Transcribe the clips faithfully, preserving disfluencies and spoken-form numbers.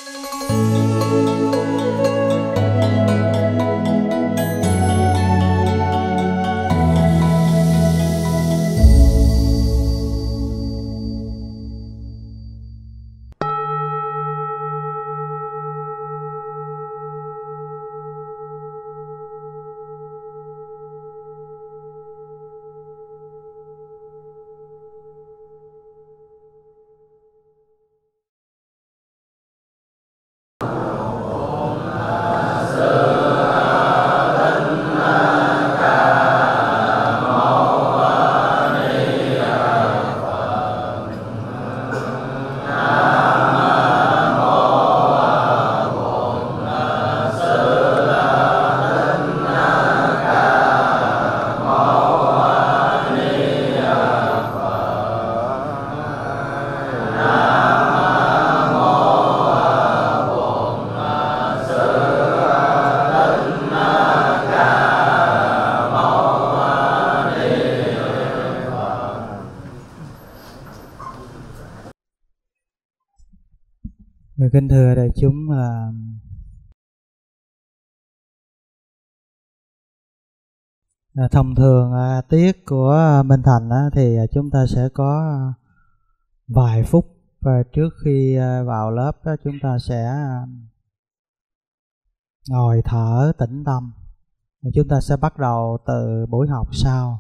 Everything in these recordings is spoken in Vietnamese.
Kính thưa đại chúng, là À, thông thường à, tiết của Minh Thành á, thì chúng ta sẽ có vài phút và trước khi à, vào lớp á, chúng ta sẽ à, ngồi thở tĩnh tâm. Chúng ta sẽ bắt đầu từ buổi học sau.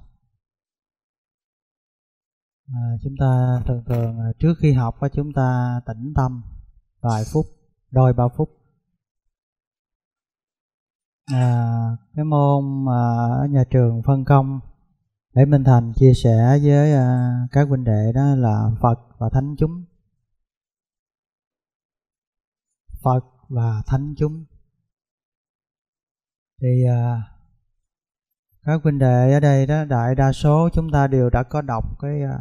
À, chúng ta thường thường à, trước khi học á, chúng ta tĩnh tâm vài phút, đôi ba phút. À, cái môn mà ở nhà trường phân công để Minh Thành chia sẻ với à, các huynh đệ đó là Phật và Thánh chúng. Phật và Thánh chúng. Thì à, các huynh đệ ở đây đó, đại đa số chúng ta đều đã có đọc cái à,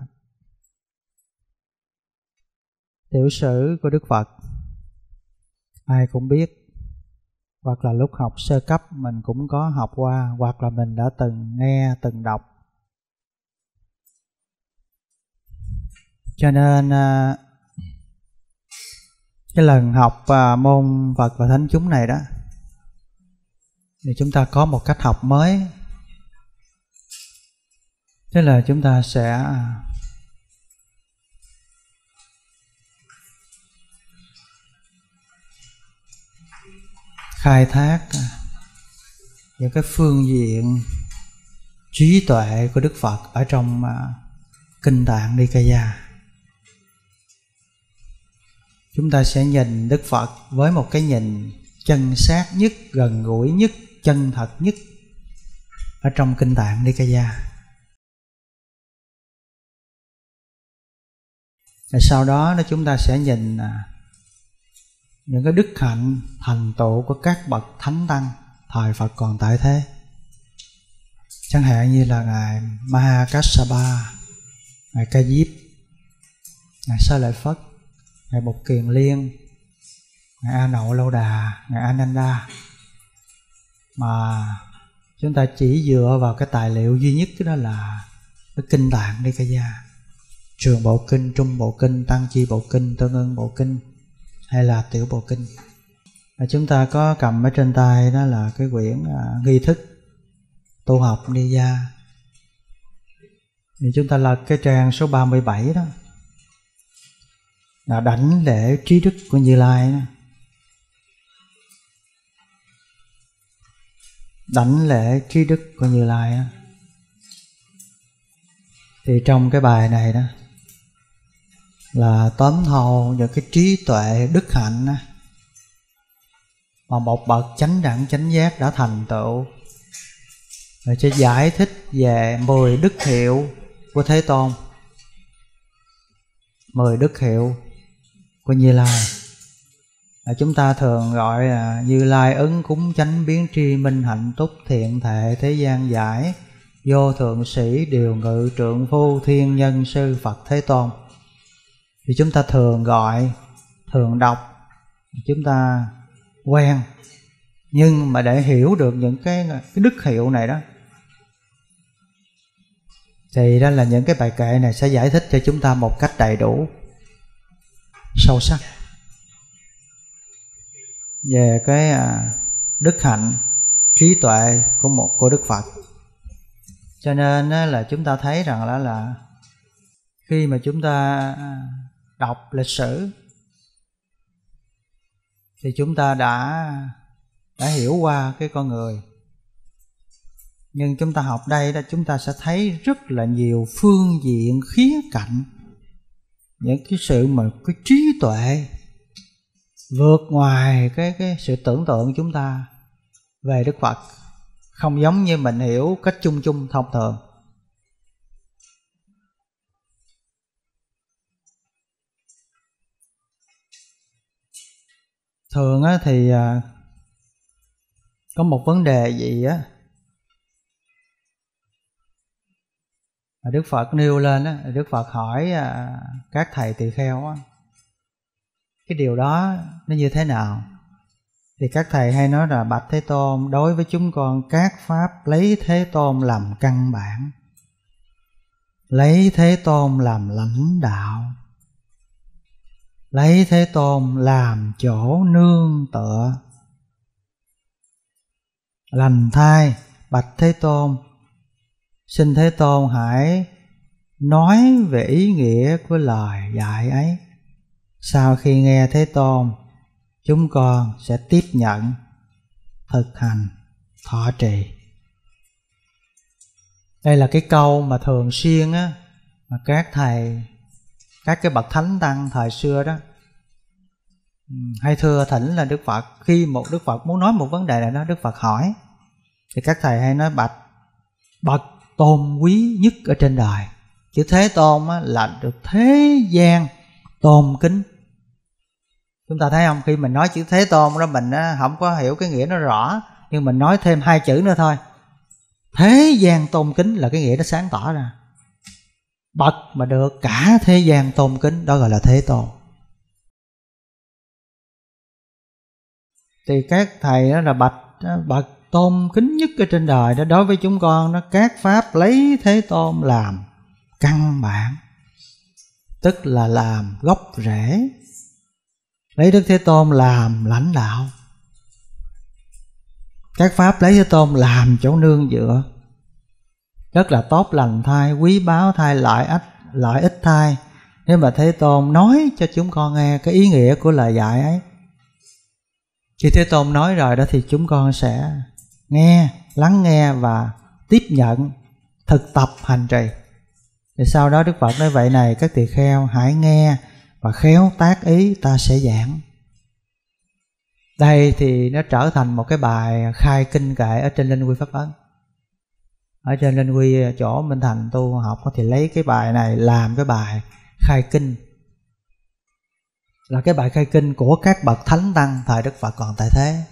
tiểu sử của Đức Phật. Ai cũng biết, hoặc là lúc học sơ cấp mình cũng có học qua, hoặc là mình đã từng nghe, từng đọc. Cho nên cái lần học môn Phật và Thánh chúng này đó, thì chúng ta có một cách học mới. Tức là chúng ta sẽ khai thác những cái phương diện trí tuệ của Đức Phật ở trong uh, Kinh Tạng Nikaya. Chúng ta sẽ nhìn Đức Phật với một cái nhìn chân xác nhất, gần gũi nhất, chân thật nhất ở trong Kinh Tạng Nikaya. Và sau đó chúng ta sẽ nhìn uh, những cái đức hạnh thành tựu của các bậc thánh tăng thời Phật còn tại thế. Chẳng hạn như là ngài Mahakassapa, ngài Ca Diếp, ngài Sa Lợi Phất, ngài Bục Kiền Liên, ngài A Nậu Lâu Đà, ngài Ananda. Mà chúng ta chỉ dựa vào cái tài liệu duy nhất, đó là cái Kinh Tạng Nikaya, Trường Bộ Kinh, Trung Bộ Kinh, Tăng Chi Bộ Kinh, Tương Ưng Bộ Kinh hay là Tiểu Bộ Kinh. Và chúng ta có cầm ở trên tay đó là cái quyển uh, nghi thức tu học Niya. Thì chúng ta lật cái trang số ba mươi bảy đó, là đảnh lễ trí đức của Như Lai đó. Đảnh lễ trí đức của Như Lai đó. Thì trong cái bài này đó là tóm thâu những cái trí tuệ đức hạnh đó, mà một bậc chánh đẳng chánh giác đã thành tựu, rồi sẽ giải thích về mười đức hiệu của Thế Tôn, mười đức hiệu của Như Lai. À, chúng ta thường gọi là Như Lai ứng cúng chánh biến tri minh hạnh túc thiện thệ thế gian giải vô thượng sĩ điều ngự trượng phu thiên nhân sư Phật Thế Tôn. Thì chúng ta thường gọi, thường đọc, chúng ta quen. Nhưng mà để hiểu được những cái, cái đức hiệu này đó, thì đó là những cái bài kệ này sẽ giải thích cho chúng ta một cách đầy đủ, sâu sắc. về cái à, đức hạnh, trí tuệ của một của Đức Phật. Cho nên là chúng ta thấy rằng là, là khi mà chúng ta đọc lịch sử thì chúng ta đã đã hiểu qua cái con người. Nhưng chúng ta học đây đó, chúng ta sẽ thấy rất là nhiều phương diện, khía cạnh, những cái sự mà cái trí tuệ vượt ngoài cái cái sự tưởng tượng của chúng ta về Đức Phật, không giống như mình hiểu cách chung chung thông thường. Thường á, thì à, có một vấn đề gì á Đức Phật nêu lên á, Đức Phật hỏi à, các thầy tỳ kheo á, cái điều đó nó như thế nào? Thì các thầy hay nói là bạch Thế Tôn, đối với chúng con các pháp lấy Thế Tôn làm căn bản, lấy Thế Tôn làm lãnh đạo, lấy Thế Tôn làm chỗ nương tựa. Lành thai bạch Thế Tôn, xin Thế Tôn hãy nói về ý nghĩa của lời dạy ấy. Sau khi nghe Thế Tôn, chúng con sẽ tiếp nhận, thực hành, thọ trì. Đây là cái câu mà thường xuyên á, mà các thầy, các cái bậc thánh tăng thời xưa đó hay thưa thỉnh là Đức Phật. Khi một Đức Phật muốn nói một vấn đề nào đó, Đức Phật hỏi, thì các thầy hay nói bạch bậc tôn quý nhất ở trên đời. Chữ Thế Tôn á, là được thế gian tôn kính. Chúng ta thấy không, khi mình nói chữ Thế Tôn đó, mình á, không có hiểu cái nghĩa nó rõ, nhưng mình nói thêm hai chữ nữa thôi, thế gian tôn kính, là cái nghĩa nó sáng tỏ ra. Bậc mà được cả thế gian tôn kính, đó gọi là Thế Tôn. Thì các thầy đó là bạch bậc tôn kính nhất ở trên đời đó, đối với chúng con đó, các pháp lấy Thế Tôn làm căn bản, tức là làm gốc rễ, lấy Đức Thế Tôn làm lãnh đạo, các pháp lấy Thế Tôn làm chỗ nương dựa, rất là tốt lành thay, quý báu thay, lợi ích lợi ích thay. Nếu mà Thế Tôn nói cho chúng con nghe cái ý nghĩa của lời dạy ấy, khi Thế Tôn nói rồi đó, thì chúng con sẽ nghe, lắng nghe và tiếp nhận, thực tập hành trì. Thì sau đó Đức Phật nói vậy này các tỳ kheo, hãy nghe và khéo tác ý, ta sẽ giảng. Đây thì nó trở thành một cái bài khai kinh kệ ở trên Linh Quy Pháp Ấn. Ở trên Linh Quy chỗ Minh Thành tu học thì lấy cái bài này làm cái bài khai kinh, là cái bài khai kinh của các bậc thánh tăng thời Đức Phật còn tại thế.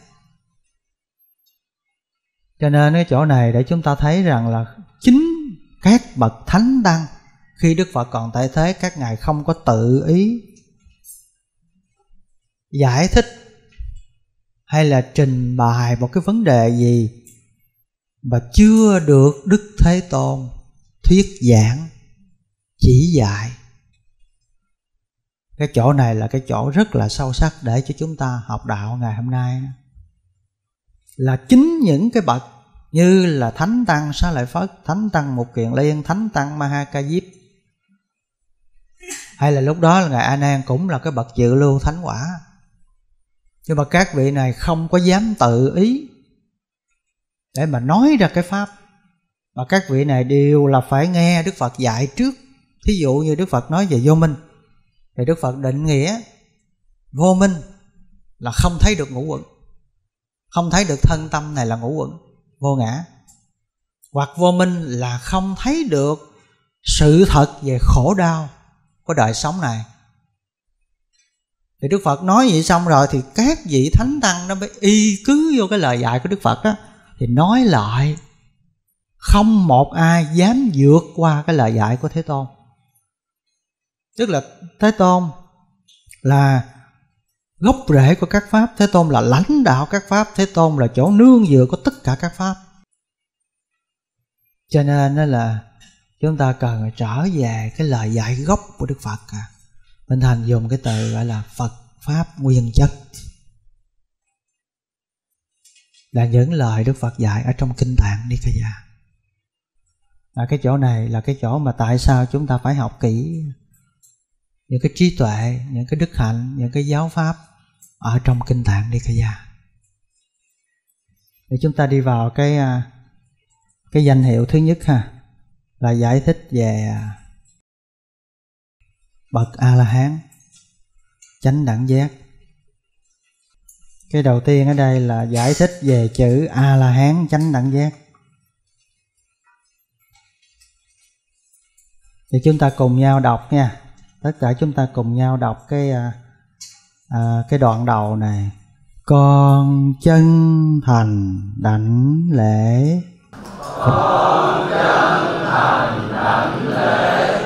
Cho nên cái chỗ này để chúng ta thấy rằng là chính các bậc thánh tăng khi Đức Phật còn tại thế, các ngài không có tự ý giải thích hay là trình bày một cái vấn đề gì mà chưa được Đức Thế Tôn thuyết giảng, chỉ dạy. Cái chỗ này là cái chỗ rất là sâu sắc để cho chúng ta học đạo ngày hôm nay. Là chính những cái bậc như là Thánh Tăng Xá Lợi Phất, Thánh Tăng Mục Kiền Liên, Thánh Tăng Ma Ha Ca Diếp, hay là lúc đó là Ngài A Nan cũng là cái bậc dự lưu thánh quả. Nhưng mà các vị này không có dám tự ý để mà nói ra cái pháp, mà các vị này đều là phải nghe Đức Phật dạy trước. Thí dụ như Đức Phật nói về vô minh, thì Đức Phật định nghĩa vô minh là không thấy được ngũ uẩn, không thấy được thân tâm này là ngũ uẩn vô ngã. Hoặc vô minh là không thấy được sự thật về khổ đau của đời sống này. Thì Đức Phật nói vậy xong rồi, thì các vị thánh tăng nó mới y cứ vô cái lời dạy của Đức Phật đó, thì nói lại, không một ai dám vượt qua cái lời dạy của Thế Tôn. Tức là Thế Tôn là gốc rễ của các pháp, Thế Tôn là lãnh đạo các pháp, Thế Tôn là chỗ nương dựa của tất cả các pháp. Cho nên đó là chúng ta cần trở về cái lời dạy gốc của Đức Phật. Minh Thành dùng cái từ gọi là Phật Pháp nguyên chất. là những lời Đức Phật dạy ở trong Kinh Tạng Nikaya. Ở cái chỗ này là cái chỗ mà tại sao chúng ta phải học kỹ những cái trí tuệ, những cái đức hạnh, những cái giáo pháp ở trong Kinh Tạng Nikaya. Để chúng ta đi vào cái cái danh hiệu thứ nhất ha, là giải thích về bậc A-la-hán chánh đẳng giác. Cái đầu tiên ở đây là giải thích về chữ A-la-hán chánh đẳng giác. Thì chúng ta cùng nhau đọc nha. Tất cả chúng ta cùng nhau đọc cái à, cái đoạn đầu này. Con chân thành đảnh lễ. Con chân thành đảnh lễ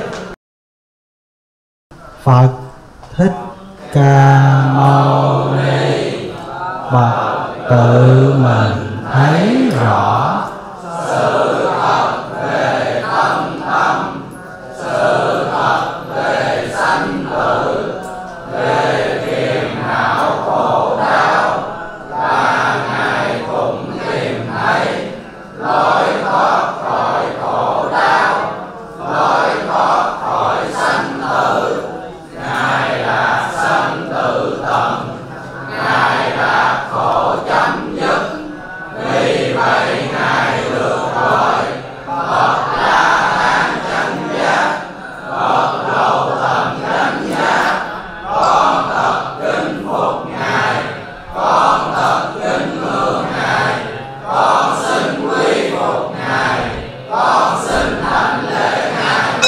Phật Thích Ca Mâu Ni. Bậc tự mình thấy rõ sự thật về tâm tâm, sự thật về sanh tử, về phiền não khổ đau, và Ngài cũng tìm thấy lối thoát khỏi khổ đau, lối thoát khỏi sanh tử. Ngài là sanh tử tận, Ngài là khổ chấm dứt. Vì vậy Ngài được gọi Bậc La-hán chánh giác, bậc đầu tầng chánh giác. Con thật kính phục Ngài, con thật kính ngưỡng Ngài, con xin quy phục Ngài, con xin đảnh lễ Ngài.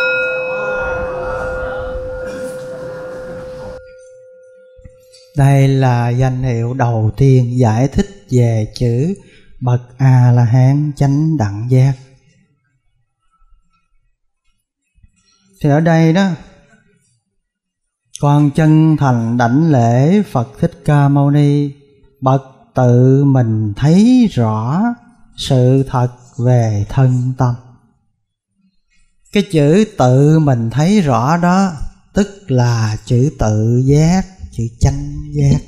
Đây là danh hiệu đầu tiên giải thích về chữ bậc A-la-hán chánh đẳng giác. Thì ở đây đó, con chân thành đảnh lễ Phật Thích Ca Mâu Ni, bậc tự mình thấy rõ sự thật về thân tâm. Cái chữ tự mình thấy rõ đó tức là chữ tự giác, chữ chánh giác.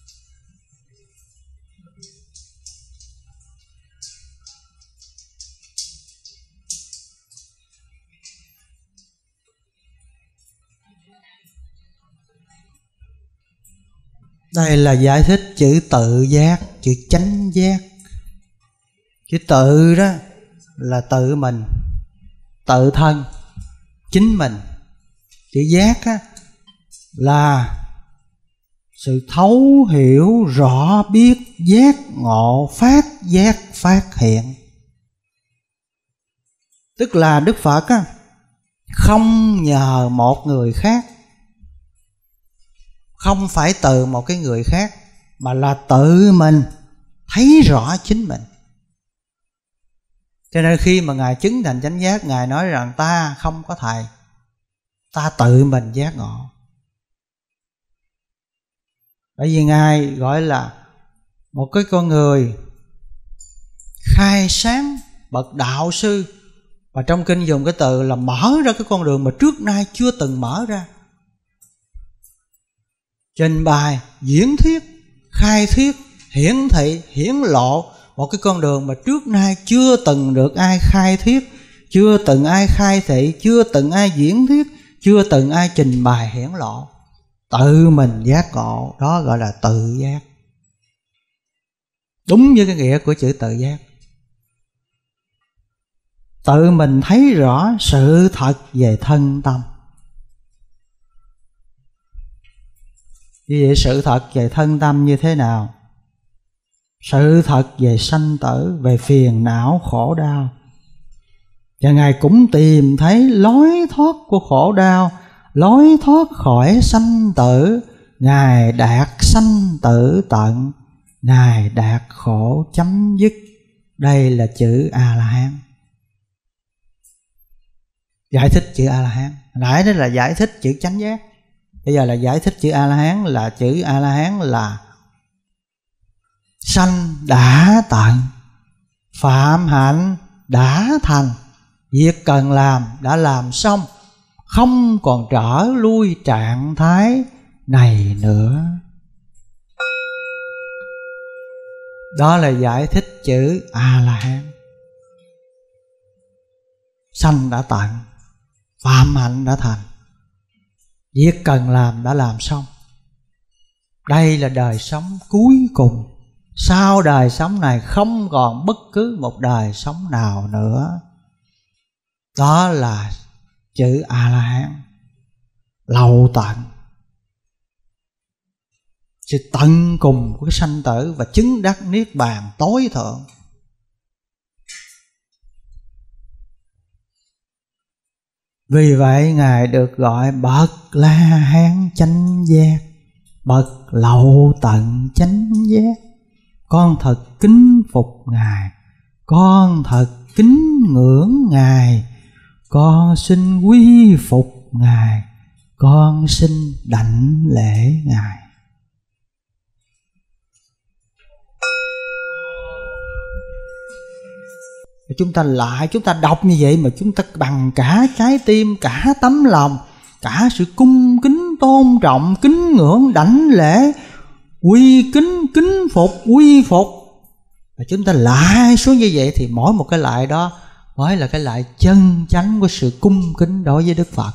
Đây là giải thích chữ tự giác, chữ chánh giác. Chữ tự đó là tự mình, tự thân, chính mình. Chữ giác á, là sự thấu hiểu rõ biết, giác ngộ, phát giác phát hiện. Tức là Đức Phật á, không nhờ một người khác, không phải từ một cái người khác, mà là tự mình thấy rõ chính mình. Cho nên khi mà Ngài chứng thành chánh giác, Ngài nói rằng ta không có thầy, ta tự mình giác ngộ. Bởi vì Ngài gọi là một cái con người khai sáng, bậc đạo sư. Và trong kinh dùng cái từ là mở ra cái con đường mà trước nay chưa từng mở ra. Trình bày, diễn thuyết, khai thuyết, hiển thị, hiển lộ một cái con đường mà trước nay chưa từng được ai khai thuyết, chưa từng ai khai thị, chưa từng ai diễn thuyết, chưa từng ai trình bày hiển lộ. Tự mình giác ngộ, đó gọi là tự giác. Đúng như cái nghĩa của chữ tự giác. Tự mình thấy rõ sự thật về thân tâm. Như vậy sự thật về thân tâm như thế nào? Sự thật về sanh tử, về phiền não khổ đau. Và Ngài cũng tìm thấy lối thoát của khổ đau, lối thoát khỏi sanh tử. Ngài đạt sanh tử tận, Ngài đạt khổ chấm dứt. Đây là chữ A-la-hán. Giải thích chữ A-la-hán. Nãy đó là giải thích chữ chánh giác. Bây giờ là giải thích chữ A-la-hán. Là chữ A-la-hán là sanh đã tận, phạm hạnh đã thành, việc cần làm đã làm xong, không còn trở lui trạng thái này nữa. Đó là giải thích chữ A-la-hán. Sanh đã tận, phạm hạnh đã thành, việc cần làm đã làm xong. Đây là đời sống cuối cùng. Sau đời sống này không còn bất cứ một đời sống nào nữa. Đó là chữ A-la-hán, lậu tận, sự tận cùng của cái sanh tử và chứng đắc niết bàn tối thượng. Vì vậy Ngài được gọi bậc La Hán chánh giác, bậc lậu tận chánh giác. Con thật kính phục Ngài, con thật kính ngưỡng Ngài, con xin quy phục Ngài, con xin đảnh lễ Ngài. Chúng ta lại, chúng ta đọc như vậy mà chúng ta bằng cả trái tim, cả tấm lòng, cả sự cung kính tôn trọng, kính ngưỡng, đảnh lễ, quy kính, kính phục, quy phục. Và chúng ta lại xuống như vậy thì mỗi một cái lại đó mới là cái lại chân chánh của sự cung kính đối với Đức Phật.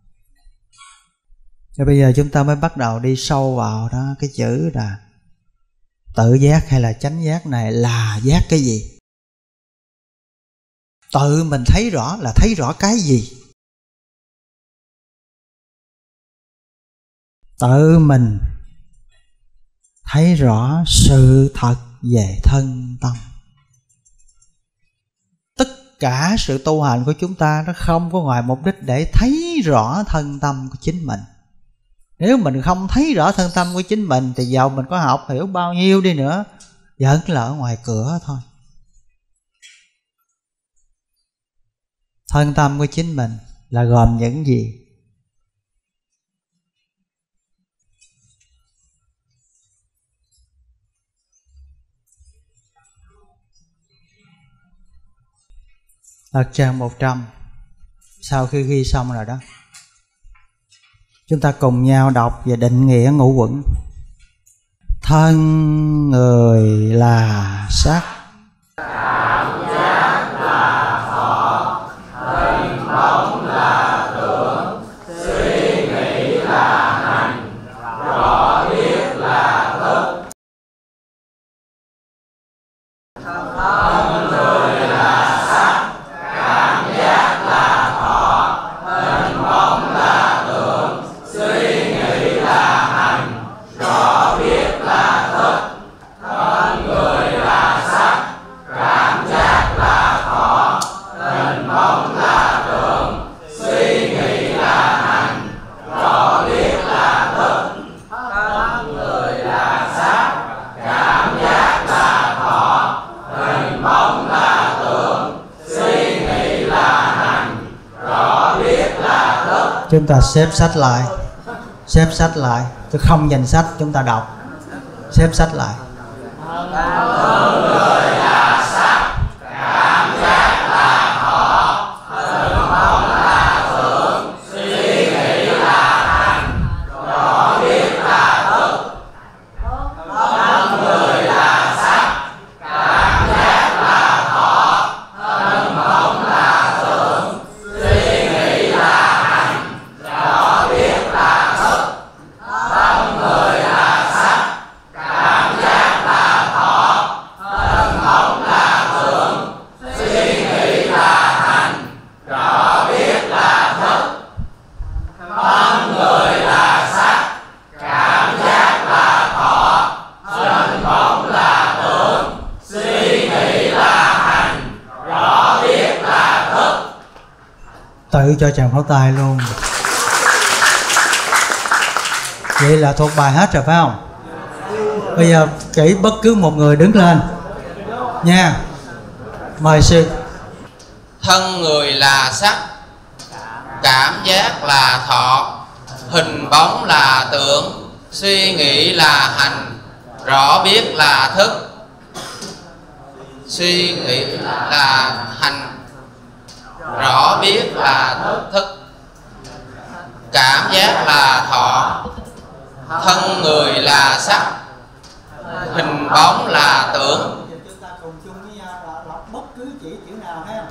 Và bây giờ chúng ta mới bắt đầu đi sâu vào đó, cái chữ là tự giác hay là chánh giác này là giác cái gì? Tự mình thấy rõ là thấy rõ cái gì? Tự mình thấy rõ sự thật về thân tâm. Tất cả sự tu hành của chúng ta nó không có ngoài mục đích để thấy rõ thân tâm của chính mình. Nếu mình không thấy rõ thân tâm của chính mình thì dầu mình có học hiểu bao nhiêu đi nữa vẫn là ở ngoài cửa thôi. Thân tâm của chính mình là gồm những gì? Lật trang một trăm. Sau khi ghi xong rồi đó, chúng ta cùng nhau đọc về định nghĩa ngũ uẩn. Thân người là sắc, cảm giác là thọ, hình bóng là tưởng, suy nghĩ là hành, rõ biết là thức. Thân người là sắc, cảm giác là thọ, hình bóng là tưởng, suy nghĩ là hành, rõ biết là thức. Thân người là sắc, cảm giác là thọ, hình bóng là tưởng, suy nghĩ là hành, rõ biết là thức. Thân người là sắc, cảm giác là thọ, hình bóng là tưởng, suy nghĩ là hành, rõ biết là thức. chúng ta xếp sách lại, xếp sách lại, chứ không nhìn sách chúng ta đọc, xếp sách lại. Thân người là sắc, cảm giác là thọ, hình bóng là tưởng, suy nghĩ là hành, rõ biết là thức. Thân người là sắc, cảm giác là thọ, hình bóng là tưởng, suy nghĩ là hành, rõ biết là thức. Thân người là sắc, cảm giác là thọ, hình bóng là tưởng, suy nghĩ là hành, rõ biết là thức. Thân người là sắc, cảm giác là thọ, hình bóng là tưởng, suy nghĩ là hành, rõ biết là thức. Tự cho chàng pháo tay luôn. Vậy là thuộc bài hết rồi phải không? Bây giờ chỉ bất cứ một người đứng lên nha. Mời sư. Thân người là sắc, cảm giác là thọ, hình bóng là tưởng, suy nghĩ là hành, rõ biết là thức. Suy nghĩ là hành, rõ biết là thức. Cảm giác là thọ, thân người là sắc, hình bóng là tưởng. Chúng ta cùng chung với nhau là đọc bất cứ chỉ chữ nào ha.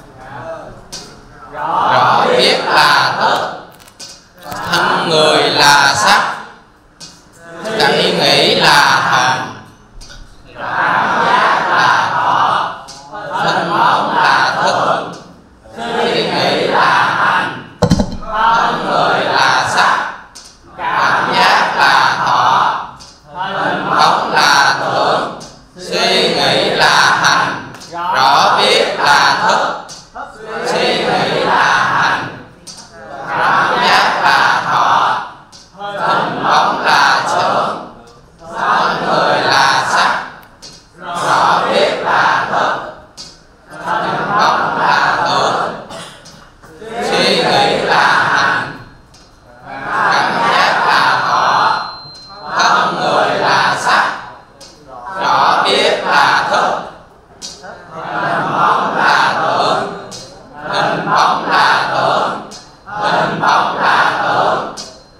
Rõ biết là thức, thân người là sắc, suy nghĩ là hành, cảm giác là thọ, hình bóng là thức, suy nghĩ là hành, thân người là sắc, cảm giác là thọ, hình bóng là tưởng, suy nghĩ là hành, rõ biết là thức, suy nghĩ là hành, cảm giác là thọ, hình bóng là tưởng, thân người là sắc, rõ biết là thức, hình bóng là tưởng, suy nghĩ là hành, cảm giác là thọ, thân người là sắc, rõ biết là thức, hình bóng là tưởng, hình bóng là tưởng, hình bóng là tưởng.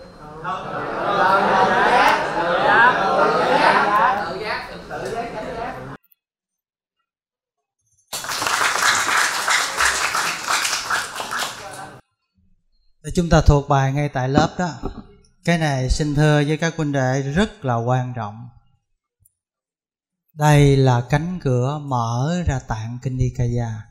Chúng ta thuộc bài ngay tại lớp đó. Cái này xin thưa với các huynh đệ rất là quan trọng. Đây là cánh cửa mở ra tạng Kinh Nikaya.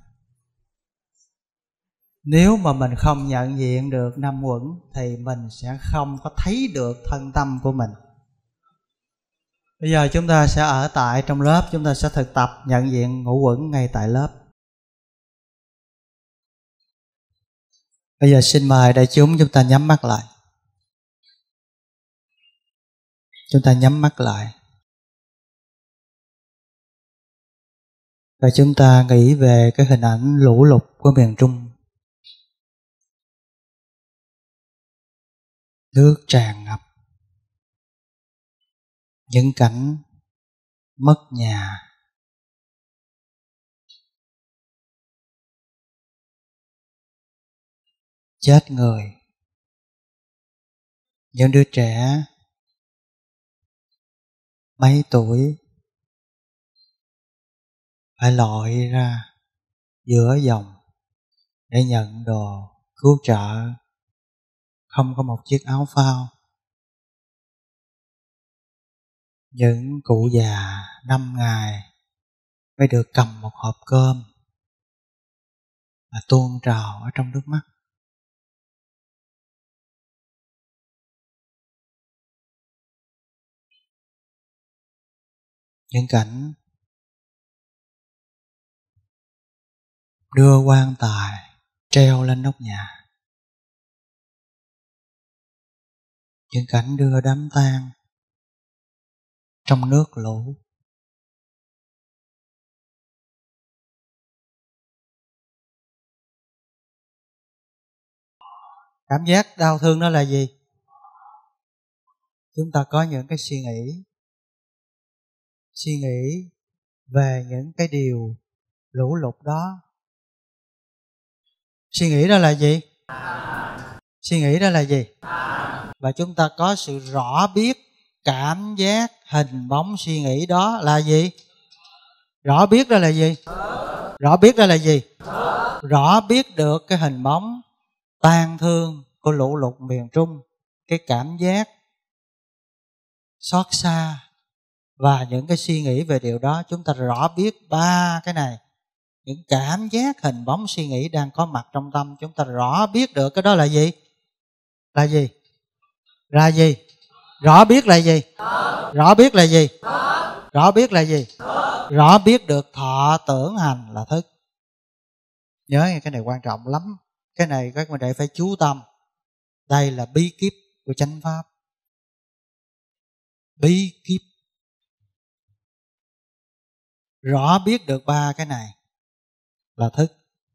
Nếu mà mình không nhận diện được năm uẩn thì mình sẽ không có thấy được thân tâm của mình. Bây giờ chúng ta sẽ ở tại trong lớp, chúng ta sẽ thực tập nhận diện ngũ uẩn ngay tại lớp. Bây giờ xin mời đại chúng chúng ta nhắm mắt lại. Chúng ta nhắm mắt lại. Và chúng ta nghĩ về cái hình ảnh lũ lụt của miền Trung. Nước tràn ngập. Những cảnh mất nhà. Chết người. Những đứa trẻ mấy tuổi phải lội ra giữa dòng để nhận đồ cứu trợ, không có một chiếc áo phao. Những cụ già năm ngày mới được cầm một hộp cơm và tuôn trào ở trong nước mắt. Những cảnh đưa quan tài treo lên nóc nhà. Những cảnh đưa đám tang trong nước lũ. Cảm giác đau thương đó là gì? Chúng ta có những cái suy nghĩ Suy nghĩ về những cái điều lũ lụt đó. Suy nghĩ đó là gì? Suy nghĩ đó là gì? Và chúng ta có sự rõ biết cảm giác hình bóng suy nghĩ đó là gì? Rõ biết đó là gì? Rõ biết đó là gì? Rõ biết được cái hình bóng tang thương của lũ lụt miền Trung. Cái cảm giác xót xa và những cái suy nghĩ về điều đó. Chúng ta rõ biết ba cái này. Những cảm giác hình bóng suy nghĩ đang có mặt trong tâm. Chúng ta rõ biết được cái đó là gì? Là gì? Là gì? Rõ biết là gì? Rõ biết là gì? Rõ biết là gì? Rõ biết được thọ tưởng hành là thức. Nhớ nghe, cái này quan trọng lắm. Cái này các huynh đệ phải chú tâm. Đây là bí kíp của chánh pháp. Bí kíp. Rõ biết được ba cái này là thức.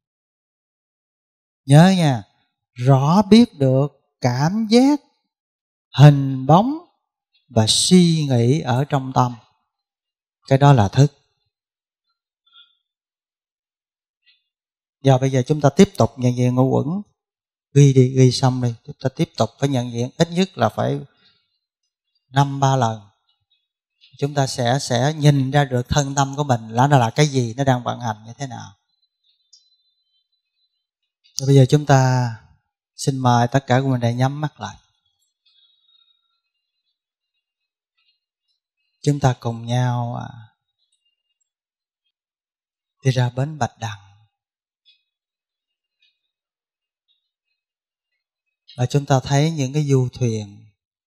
Nhớ nha, rõ biết được cảm giác hình bóng và suy nghĩ ở trong tâm, cái đó là thức. Giờ bây giờ chúng ta tiếp tục nhận diện ngũ uẩn. Ghi đi, ghi xong đi. Chúng ta tiếp tục phải nhận diện ít nhất là phải năm ba lần. chúng ta sẽ sẽ nhìn ra được thân tâm của mình là nó là cái gì, nó đang vận hành như thế nào. Rồi bây giờ chúng ta xin mời tất cả của mình để nhắm mắt lại. Chúng ta cùng nhau đi ra bến Bạch Đằng. Và chúng ta thấy những cái du thuyền.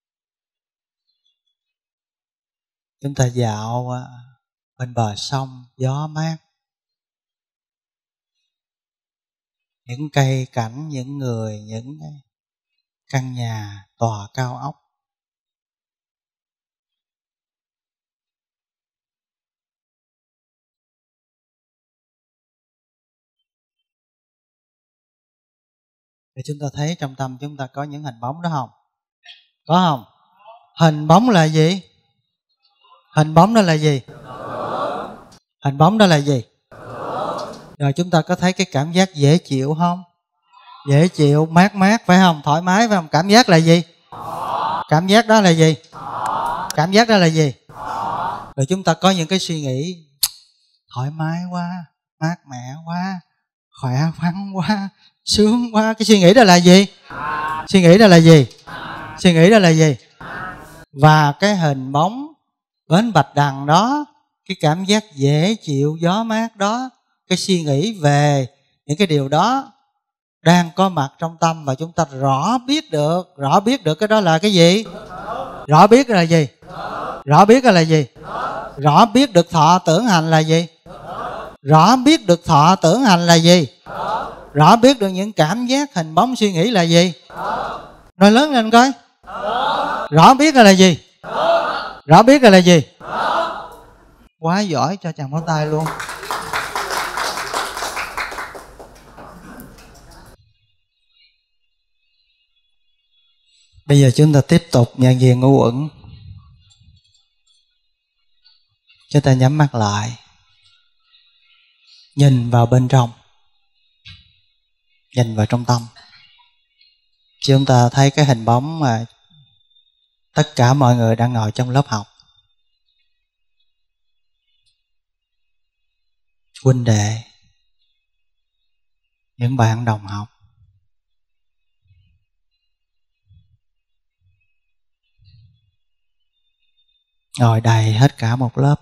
Chúng ta dạo bên bờ sông, gió mát. Những cây cảnh, những người, những căn nhà, tòa cao ốc. Thì chúng ta thấy trong tâm chúng ta có những hình bóng đó không? Có không? Hình bóng là gì? Hình bóng đó là gì? Hình bóng đó là gì? Rồi chúng ta có thấy cái cảm giác dễ chịu không? Dễ chịu, mát mát phải không? Thoải mái phải không? Cảm giác là gì? Cảm giác đó là gì? Cảm giác đó là gì? Rồi chúng ta có những cái suy nghĩ thoải mái quá, mát mẻ quá, khỏe khoắn quá, sướng quá. Cái suy nghĩ đó là gì? Suy nghĩ đó là gì? Suy nghĩ đó là gì? Và cái hình bóng bến Bạch Đằng đó, cái cảm giác dễ chịu, gió mát đó, cái suy nghĩ về những cái điều đó đang có mặt trong tâm, và chúng ta rõ biết được, rõ biết được cái đó là cái gì? Rõ biết là gì? Rõ biết là gì? Rõ biết được thọ tưởng hành là gì? Rõ biết được thọ tưởng hành là gì? Rõ biết được những cảm giác, hình bóng, suy nghĩ là gì? Nói lớn lên coi. Rõ biết là gì? Rõ biết là gì? Quá giỏi, cho chàng pháo tay luôn. Bây giờ chúng ta tiếp tục nhận diện ngũ uẩn. Chúng ta nhắm mắt lại, nhìn vào bên trong, nhìn vào trong tâm. Chúng ta thấy cái hình bóng mà tất cả mọi người đang ngồi trong lớp học. Huynh đệ, những bạn đồng học, ngồi đầy hết cả một lớp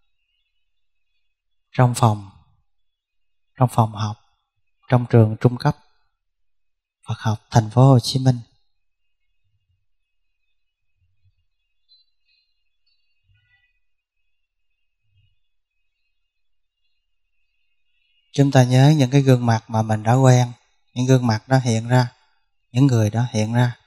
trong phòng, trong phòng học, trong trường trung cấp Phật học thành phố Hồ Chí Minh. Chúng ta nhớ những cái gương mặt mà mình đã quen, những gương mặt đó hiện ra, những người đó hiện ra.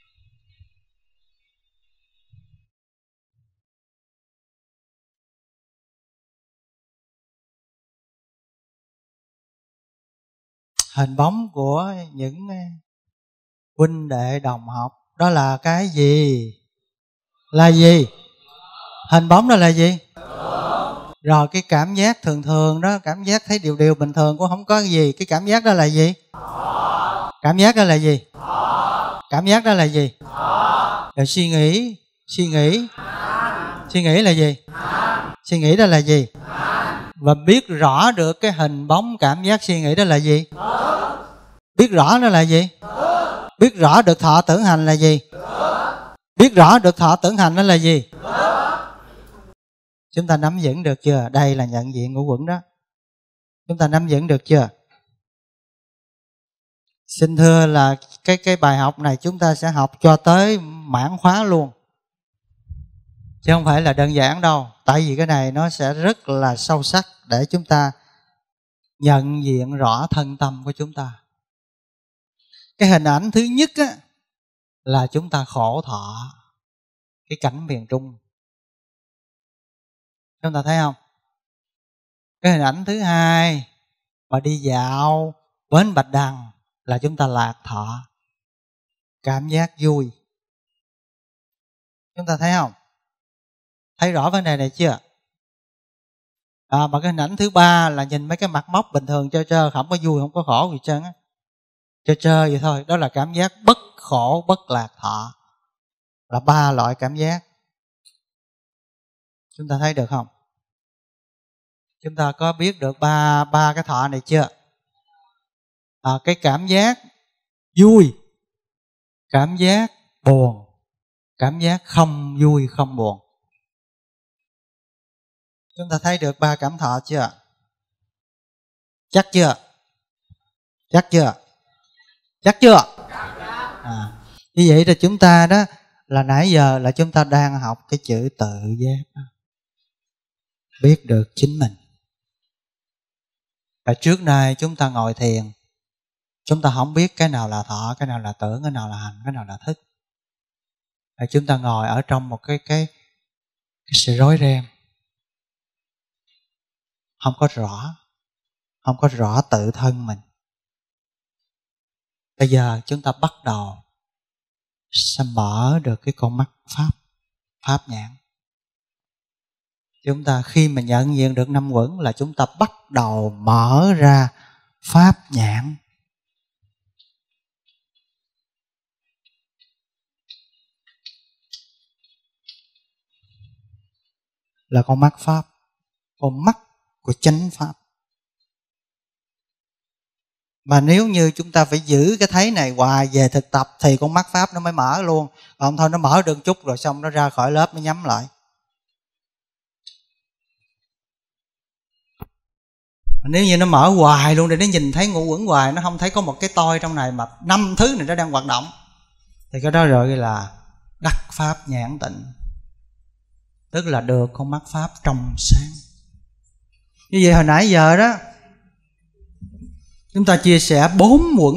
Hình bóng của những huynh đệ đồng học đó là cái gì? Là gì? Hình bóng đó là gì? Rồi cái cảm giác thường thường đó, cảm giác thấy điều điều bình thường cũng không có gì. Cái cảm giác đó là gì? Cảm giác đó là gì? Cảm giác đó là gì? Rồi suy nghĩ, suy nghĩ, suy nghĩ là gì? Suy nghĩ đó là gì? Và biết rõ được cái hình bóng cảm giác suy nghĩ đó là gì? Biết rõ nó là gì? Biết rõ được thọ tưởng hành là gì? Biết rõ được thọ tưởng hành đó là gì? Chúng ta nắm vững được chưa? Đây là nhận diện ngũ uẩn đó. Chúng ta nắm vững được chưa? Xin thưa là cái cái bài học này chúng ta sẽ học cho tới mãn khóa luôn, chứ không phải là đơn giản đâu. Tại vì cái này nó sẽ rất là sâu sắc để chúng ta nhận diện rõ thân tâm của chúng ta. Cái hình ảnh thứ nhất á, là chúng ta khổ thọ cái cảnh miền Trung. Chúng ta thấy không? Cái hình ảnh thứ hai mà đi dạo bến Bạch Đằng là chúng ta lạc thọ cảm giác vui. Chúng ta thấy không? Thấy rõ vấn đề này chưa? À, mà cái hình ảnh thứ ba là nhìn mấy cái mặt móc bình thường trơ trơ, không có vui, không có khổ gì trơn á, trơ trơ vậy thôi. Đó là cảm giác bất khổ bất lạc thọ. Là ba loại cảm giác. Chúng ta thấy được không? Chúng ta có biết được ba ba cái thọ này chưa? À, cái cảm giác vui, cảm giác buồn, cảm giác không vui không buồn. Chúng ta thấy được ba cảm thọ chưa? Chắc chưa? Chắc chưa? Chắc chưa? À, như vậy thì chúng ta đó là nãy giờ là chúng ta đang học cái chữ tự giác đó. Biết được chính mình. Và trước nay chúng ta ngồi thiền, chúng ta không biết cái nào là thọ, cái nào là tưởng, cái nào là hành, cái nào là thức. Và chúng ta ngồi ở trong một cái cái, cái sự rối ren, không có rõ, không có rõ tự thân mình. Bây giờ chúng ta bắt đầu sẽ mở được cái con mắt pháp, pháp nhãn. Chúng ta khi mà nhận diện được năm uẩn là chúng ta bắt đầu mở ra pháp nhãn. Là con mắt pháp, con mắt của chánh pháp. Mà nếu như chúng ta phải giữ cái thấy này hoài về thực tập thì con mắt pháp nó mới mở luôn. Còn thôi nó mở được chút rồi xong nó ra khỏi lớp nó nhắm lại. Nếu như nó mở hoài luôn để nó nhìn thấy ngũ uẩn hoài, nó không thấy có một cái tôi trong này mà năm thứ này nó đang hoạt động, thì cái đó rồi là đắc pháp nhãn tịnh, tức là được con mắt pháp trong sáng. Như vậy hồi nãy giờ đó chúng ta chia sẻ bốn uẩn.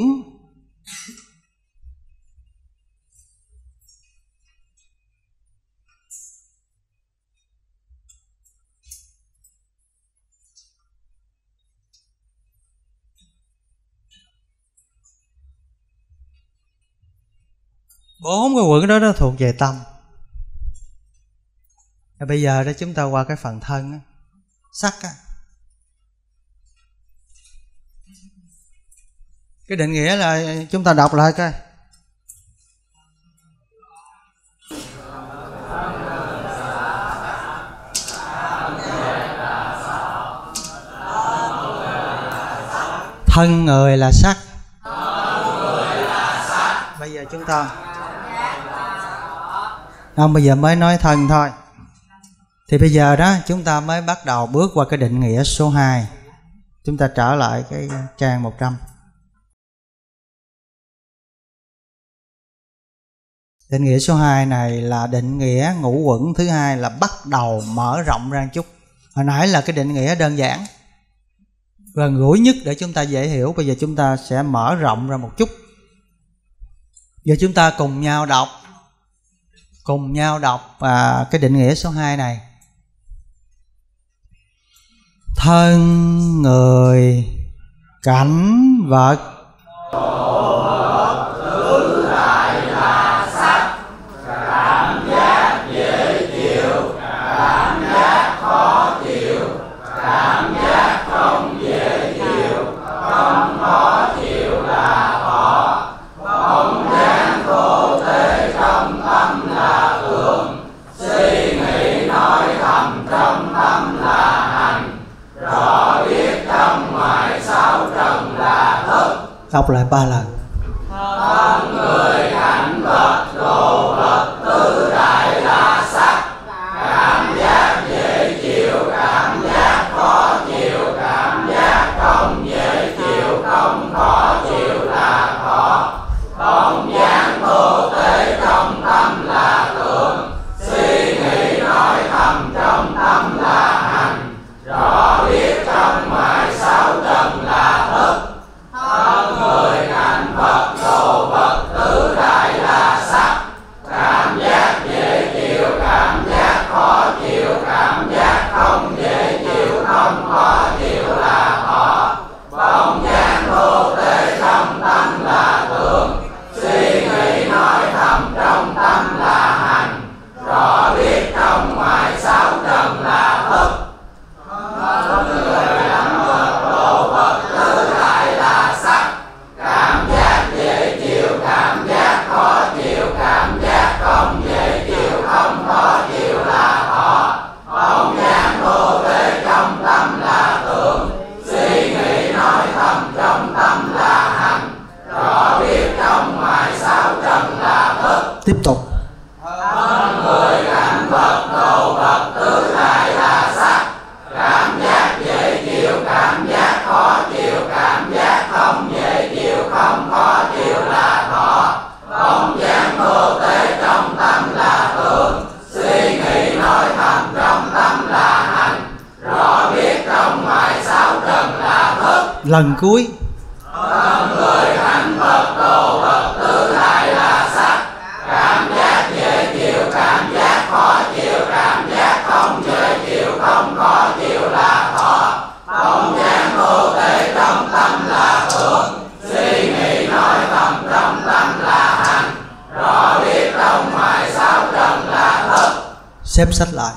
Bốn cái uẩn đó nó thuộc về tâm. Và bây giờ đó chúng ta qua cái phần thân á, sắc á. Cái định nghĩa là chúng ta đọc lại coi. Thân người là sắc. Bây giờ chúng ta không, bây giờ mới nói thân thôi. Thì bây giờ đó chúng ta mới bắt đầu bước qua cái định nghĩa số hai. Chúng ta trở lại cái trang một trăm. Định nghĩa số hai này là định nghĩa ngũ uẩn thứ hai, là bắt đầu mở rộng ra một chút. Hồi nãy là cái định nghĩa đơn giản, gần gũi nhất để chúng ta dễ hiểu. Bây giờ chúng ta sẽ mở rộng ra một chút. Giờ chúng ta cùng nhau đọc Cùng nhau đọc à, cái định nghĩa số hai này. Thân người cảnh vật tứ đại là sắc, cảm giác dễ chịu, cảm giác khó chịu, cảm giác không dễ chịu, không khó chịu là thọ, không gian vô tế trong tâm là tưởng, suy nghĩ nói thầm trong tâm là hành, rõ biết trong ngoài sáu trần là thức. Đọc lại ba lần. Thân người cảnh vật đồ vật tứ đại là sắc, cảm giác dễ chịu, cảm giác khó chịu, cảm giác không dễ chịu, không khó chịu là thọ, không gian vô tế trong tâm là tưởng, suy nghĩ nói thầm trong tâm là hành, rõ biết trong ngoài sáu trần là thức. Thân người cảnh lần cuối. Thân người thành Phật, đồ vật tứ đại là sắc. Cảm giác dễ chịu, cảm giác khó chịu, cảm giác không dễ chịu, không khó chịu là thọ. Bóng dáng thô tế trong tâm là tưởng. Suy nghĩ nói thầm trong tâm là hành. Rõ biết trong ngoài sáu trần là thức. Xếp sách lại.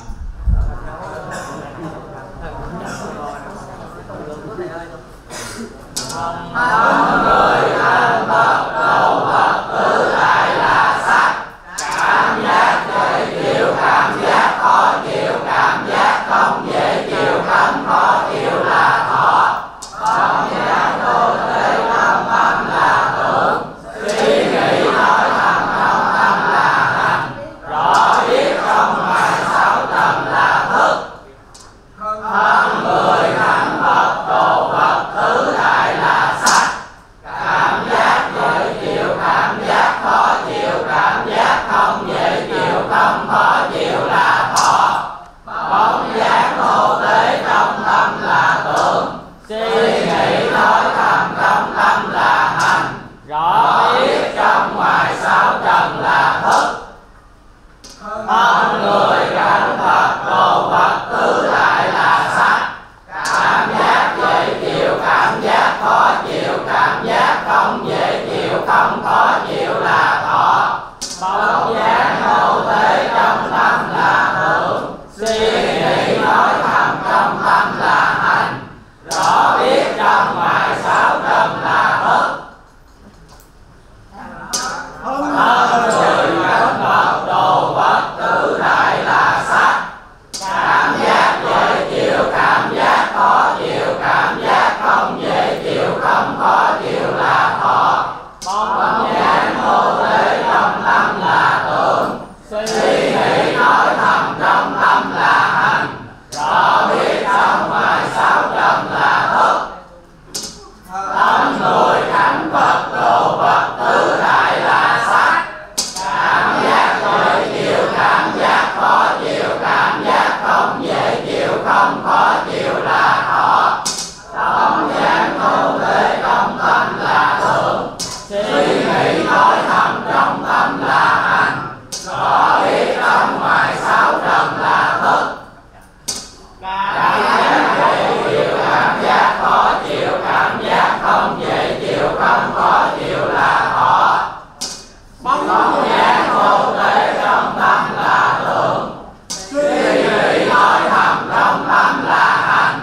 Thân người thành Phật, đồ vật tứ đại là sắc. Cảm giác dễ chịu, cảm giác khó chịu, cảm giác không dễ chịu, không khó chịu là thọ. Bóng dáng thô tế trong tâm là tưởng. Suy nghĩ nói thầm trong tâm là hành. Rõ biết trong ngoài sáu trần là thức. Thân người thành Phật, đồ vật tứ đại là sắc. Cảm giác dễ chịu, cảm giác khó chịu, cảm giác không dễ chịu, không khó chịu là thọ. Bóng dáng thô tế trong tâm là tưởng. Suy nghĩ nói thầm trong tâm là hành. Rõ biết trong ngoài sáu trần là thức. Thân người cảnh Phật, đồ vật tứ đại là sắc. Cảm giác dễ chịu, cảm giác khó chịu, cảm giác không dễ chịu, không khó chịu là thọ. Bóng dáng thô tế trong tâm là tưởng. Suy nghĩ nói thầm trong tâm là hành. Rõ biết trong ngoài sáu trần là thức. Thân người cảnh Phật, đồ vật tứ đại là sắc. Cảm giác dễ chịu, cảm giác khó chịu, cảm giác không dễ chịu, không khó chịu là thọ. Bóng dáng thô tế trong tâm là tưởng. Suy nghĩ nói thầm trong tâm là hành. Rõ biết trong ngoài sáu trần là thức. Thân người cảnh Phật, đồ vật tứ đại là sắc. Cảm giác dễ chịu, cảm giác khó chịu, cảm giác không dễ chịu, không khó chịu là thọ. Bóng dáng thô tế trong tâm là tưởng. Suy nghĩ nói thầm trong tâm là hành. Rõ biết trong ngoài sáu trần là thức. Cảm giác dễ chịu, cảm giác khó chịu, cảm giác không dễ chịu, không khó chịu là thọ. Bóng dáng thô tế trong tâm là tưởng. Suy nghĩ nói thầm trong tâm là hành.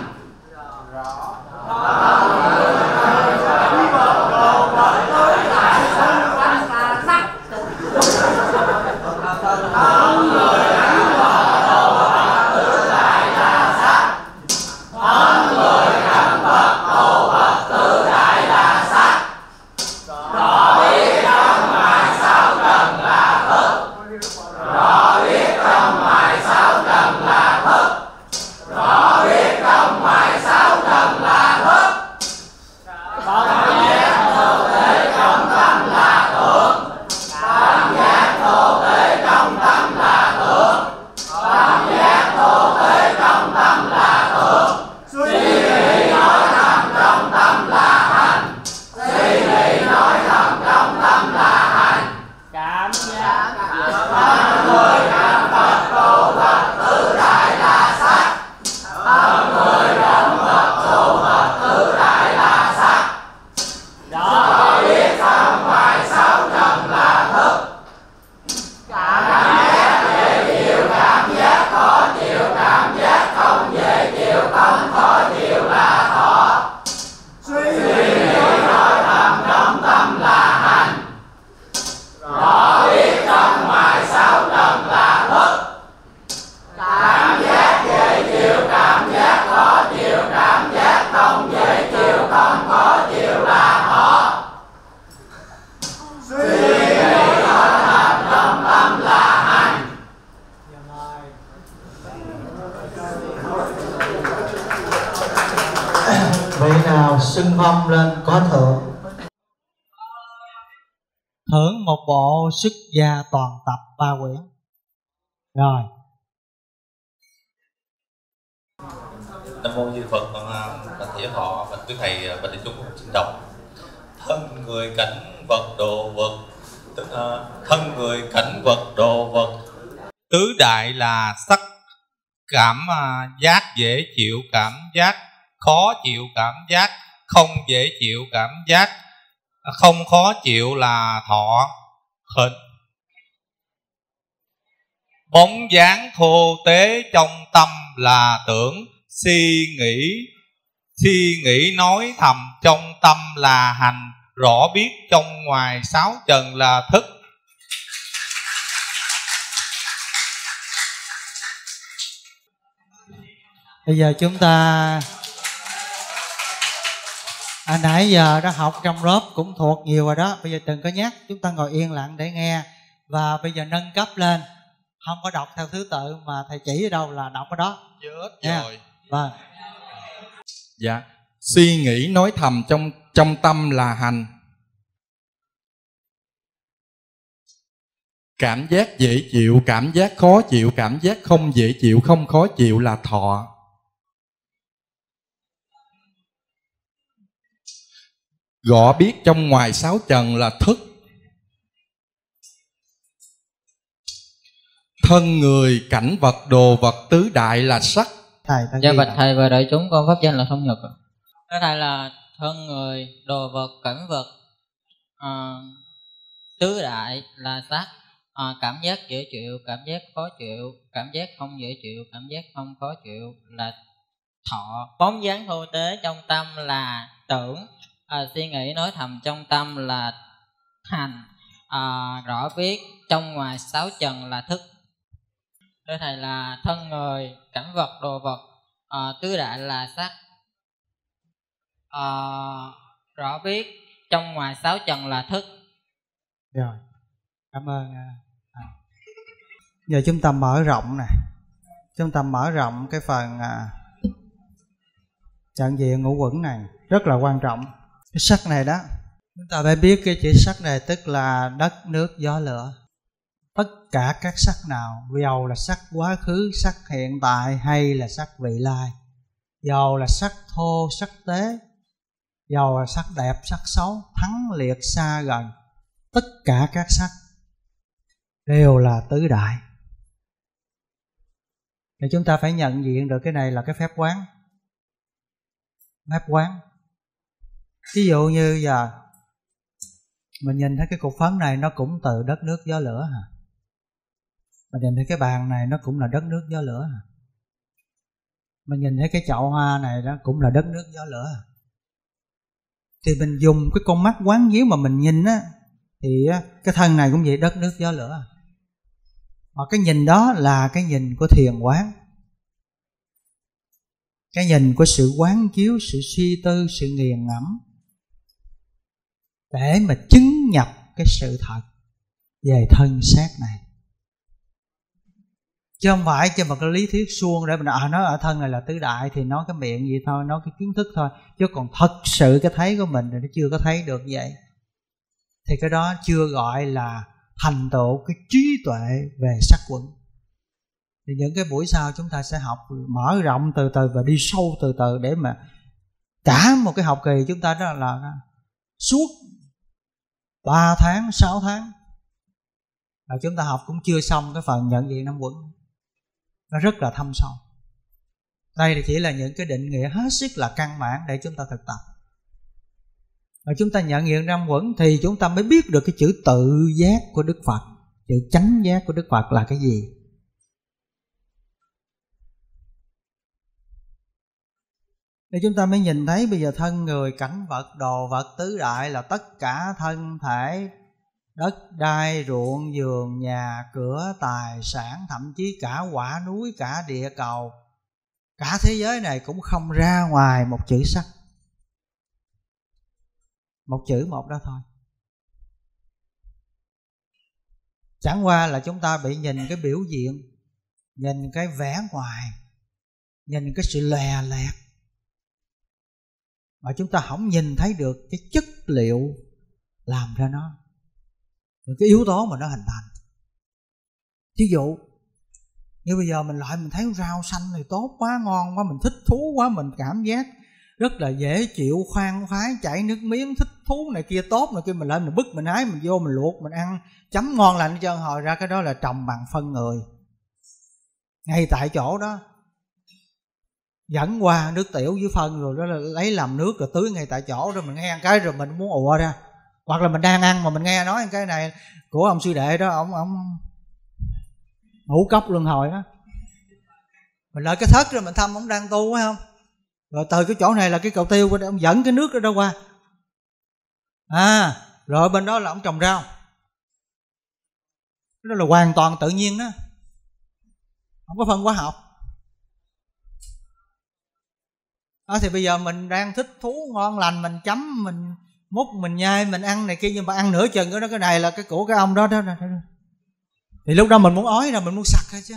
Thân người cảnh Phật, đồ vật tứ đại là sắc. Thân người cảnh Phật, đồ vật tứ đại là sắc. Rõ biết trong ngoài sáu trần là thức. Rõ biết trong ngoài sáu trần là thức. Rõ biết trong ngoài sáu trần là thức. Bóng dáng thô tế trong tâm là tưởng. Bóng dáng thô tế trong tâm là tưởng. Bóng dáng thô tế trong tâm là tưởng. Suy nghĩ nói thầm trong tâm là hành. Suy nghĩ nói thầm trong tâm là hành. Cảm giác thân người cảnh Phật, đồ vật tứ đại là sắc. Thân người cảnh Phật, đồ vật tứ đại là sắc. Rõ biết trong ngoài sáu trần là thức. Cảm giác dễ chịu, cảm giác khó chịu, cảm giác không dễ chịu, không khó chịu là thọ. Suy nghĩ nói thầm trong tâm là hành. Rõ biết trong ngoài sáu trần là thức. Cảm giác dễ chịu, cảm giác khó chịu, cảm giác không dễ chịu, không khó chịu là thọ. Suy nghĩ nói thầm trong tâm là hành. Vị nào xưng phong lên có thượng. Thưởng một bộ xuất gia toàn tập ba quyển. Rồi Nam mô Di Phật. Bạch thầy họ, bạch quý thầy, bạch đại chúng xin đọc: thân người cảnh vật đồ vật, tức uh, thân người cảnh vật đồ vật. Tứ đại là sắc, cảm uh, giác dễ chịu cảm giác, khó chịu cảm giác, không dễ chịu cảm giác, không khó chịu là thọ, hình. Bóng dáng thô tế trong tâm là tưởng, suy nghĩ, suy nghĩ nói thầm trong tâm là hành, rõ biết trong ngoài sáu trần là thức. Bây giờ chúng ta à, nãy giờ đã học trong lớp cũng thuộc nhiều rồi đó. Bây giờ đừng có nhắc, chúng ta ngồi yên lặng để nghe. Và bây giờ nâng cấp lên, không có đọc theo thứ tự mà thầy chỉ ở đâu là đọc ở đó. Chết rồi. Vâng. Dạ. Suy nghĩ nói thầm trong trong tâm là hành. Cảm giác dễ chịu, cảm giác khó chịu, cảm giác không dễ chịu, không khó chịu là thọ. Gõ biết trong ngoài sáu trần là thức. Thân người, cảnh vật, đồ vật, tứ đại là sắc. Thầy, dạ bạch thầy và đại chúng, con pháp danh là Thông Nhật. Thưa thầy là thân người, đồ vật, cảnh vật, à, tứ đại là sắc, à, cảm giác dễ chịu, cảm giác khó chịu, cảm giác không dễ chịu, cảm giác không khó chịu là thọ. Bóng dáng thô tế trong tâm là tưởng, à, suy nghĩ nói thầm trong tâm là hành, à, rõ biết trong ngoài sáu trần là thức. Thưa thầy là thân người, cảnh vật, đồ vật, à, tứ đại là sắc, à, rõ biết trong ngoài sáu trần là thức. Rồi, cảm ơn. À. Giờ chúng ta mở rộng này, chúng ta mở rộng cái phần à, trận diện ngũ quẩn này rất là quan trọng. Cái sắc này đó, chúng ta phải biết cái chữ sắc này tức là đất, nước, gió, lửa. Tất cả các sắc nào, dầu là sắc quá khứ, sắc hiện tại hay là sắc vị lai, dầu là sắc thô, sắc tế, dầu là sắc đẹp, sắc xấu, thắng liệt, xa gần, tất cả các sắc đều là tứ đại. Thì chúng ta phải nhận diện được cái này là cái phép quán. Phép quán. Ví dụ như giờ mình nhìn thấy cái cục phấn này nó cũng từ đất, nước, gió, lửa hả? Mình nhìn thấy cái bàn này nó cũng là đất, nước, gió, lửa hả? Mình nhìn thấy cái chậu hoa này đó cũng là đất, nước, gió, lửa hả? Thì mình dùng cái con mắt quán chiếu mà mình nhìn á, thì cái thân này cũng vậy, đất, nước, gió, lửa. Mà cái nhìn đó là cái nhìn của thiền quán, cái nhìn của sự quán chiếu, sự suy tư, sự nghiền ngẫm, để mà chứng nhập cái sự thật về thân xác này. Chứ không phải cho một cái lý thuyết suông để mình à, nói ở thân này là tứ đại thì nói cái miệng gì thôi, nói cái kiến thức thôi. Chứ còn thật sự cái thấy của mình thì nó chưa có thấy được vậy. Thì cái đó chưa gọi là thành tựu cái trí tuệ về sắc quẩn. Thì những cái buổi sau chúng ta sẽ học mở rộng từ từ và đi sâu từ từ, để mà cả một cái học kỳ chúng ta đó là suốt ba tháng, sáu tháng là chúng ta học cũng chưa xong cái phần nhận diện năm quẩn. Nó rất là thâm sâu. Đây thì chỉ là những cái định nghĩa hết sức là căn bản để chúng ta thực tập. Và chúng ta nhận diện năm quẩn thì chúng ta mới biết được cái chữ tự giác của Đức Phật, chữ chánh giác của Đức Phật là cái gì. Thì chúng ta mới nhìn thấy bây giờ thân người, cảnh vật, đồ vật, tứ đại là tất cả thân thể, đất đai, ruộng vườn, nhà cửa, tài sản, thậm chí cả quả núi, cả địa cầu, cả thế giới này cũng không ra ngoài một chữ sắc. Một chữ một đó thôi. Chẳng qua là chúng ta bị nhìn cái biểu diện, nhìn cái vẻ ngoài, nhìn cái sự lòe loẹt, mà chúng ta không nhìn thấy được cái chất liệu làm ra nó, những cái yếu tố mà nó hình thành. Ví dụ Nhưng bây giờ mình lại mình thấy rau xanh này tốt quá, ngon quá, mình thích thú quá, mình cảm giác rất là dễ chịu, khoan khoái, chảy nước miếng, thích thú này kia, tốt này kia, mình lên mình bứt mình hái, mình vô mình luộc, mình ăn chấm ngon lành hết trơn. Hồi ra cái đó là trồng bằng phân người, ngay tại chỗ đó dẫn qua nước tiểu với phân, rồi đó là lấy làm nước rồi tưới ngay tại chỗ. Rồi mình nghe cái rồi mình muốn ùa ra, hoặc là mình đang ăn mà mình nghe nói cái này của ông sư đệ đó, ông ông ngũ cốc luân hồi đó, mình lại cái thất rồi mình thăm ông đang tu phải không, rồi từ cái chỗ này là cái cầu tiêu, ông dẫn cái nước đó đâu qua, à rồi bên đó là ông trồng rau, đó là hoàn toàn tự nhiên đó, không có phân hóa học. Đó, thì bây giờ mình đang thích thú ngon lành, mình chấm, mình múc, mình nhai, mình ăn này kia, nhưng mà ăn nửa chừng cái đó, cái này là cái của cái ông đó đó, đó, đó. Thì lúc đó mình muốn ói ra, mình muốn sặc hết chứ.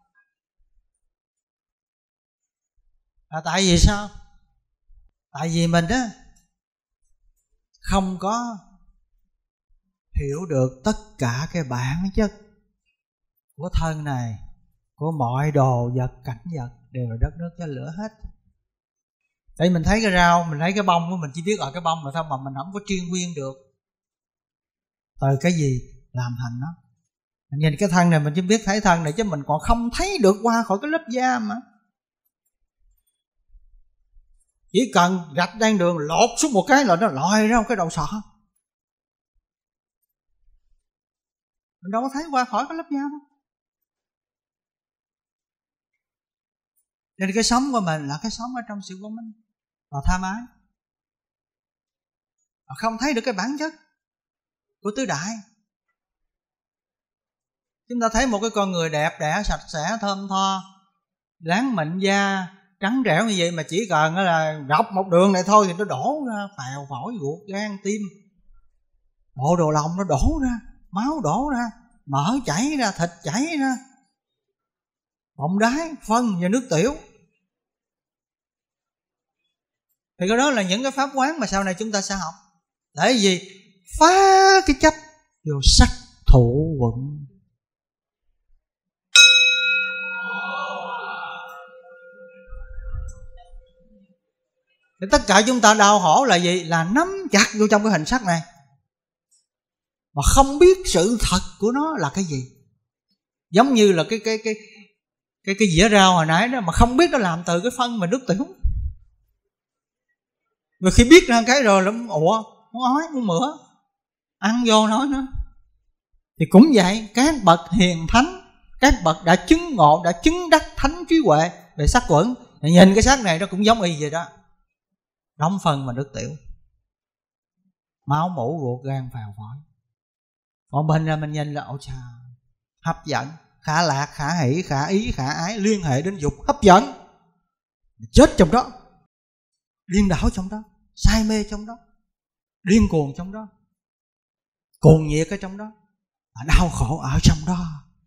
À, tại vì sao? Tại vì mình á không có hiểu được tất cả cái bản chất của thân này, của mọi đồ vật cảnh vật đều là đất nước cho lửa hết. Tại mình thấy cái rau, mình thấy cái bông của mình chỉ biết ở cái bông mà thôi, mà mình không có triên nguyên được từ cái gì làm thành nó. Mình nhìn cái thân này mình chỉ biết thấy thân này, chứ mình còn không thấy được qua khỏi cái lớp da mà. Chỉ cần rạch đang đường lột xuống một cái là nó lòi ra một cái đầu sọ, mình đâu có thấy qua khỏi cái lớp da đó. Nên cái sống của mình là cái sống ở trong sự vô minh và tham ái, và không thấy được cái bản chất của tứ đại. Chúng ta thấy một cái con người đẹp đẽ, sạch sẽ, thơm tho, dáng mịn da, trắng trẻo như vậy, mà chỉ cần là rọc một đường này thôi thì nó đổ ra phèo phổi, ruột, gan, tim, bộ đồ lòng nó đổ ra, máu đổ ra, mỡ chảy ra, thịt chảy ra, bọng đái, phân và nước tiểu. Thì cái đó là những cái pháp quán mà sau này chúng ta sẽ học. Để gì? Phá cái chấp vô sắc thủ quận. Thì tất cả chúng ta đau khổ là gì? Là nắm chặt vô trong cái hình sắc này mà không biết sự thật của nó là cái gì. Giống như là cái cái cái cái cái dĩa rau hồi nãy đó, mà không biết nó làm từ cái phân mà nước tiểu. Rồi khi biết ra cái rồi là ủa, muốn ói, muốn mửa, ăn vô nói nữa. Thì cũng vậy, các bậc hiền thánh, các bậc đã chứng ngộ, đã chứng đắc thánh trí huệ về sắc quẩn, thì nhìn cái sắc này nó cũng giống y vậy đó, đóng phân mà nước tiểu, máu mủ ruột gan phèo phổi. Còn bên ra mình nhìn là ôi chà, hấp dẫn, khả lạc, khả hỷ, khả ý, khả ái, liên hệ đến dục, hấp dẫn, chết trong đó, điên đảo trong đó, say mê trong đó, điên cuồng trong đó, cuồng nhiệt ở trong đó, và đau khổ ở trong đó.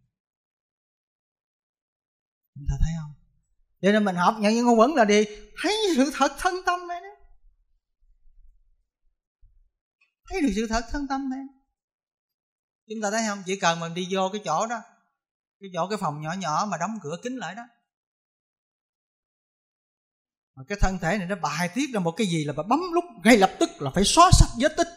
Chúng ta thấy không? Cho nên mình học nhận những ngôn vấn là đi thấy sự thật thân tâm này đó, thấy được sự thật thân tâm này. Chúng ta thấy không? Chỉ cần mình đi vô cái chỗ đó, cái chỗ cái phòng nhỏ nhỏ mà đóng cửa kín lại đó, mà cái thân thể này nó bài tiết ra một cái gì là bà bấm lúc ngay lập tức là phải xóa sạch vết tích.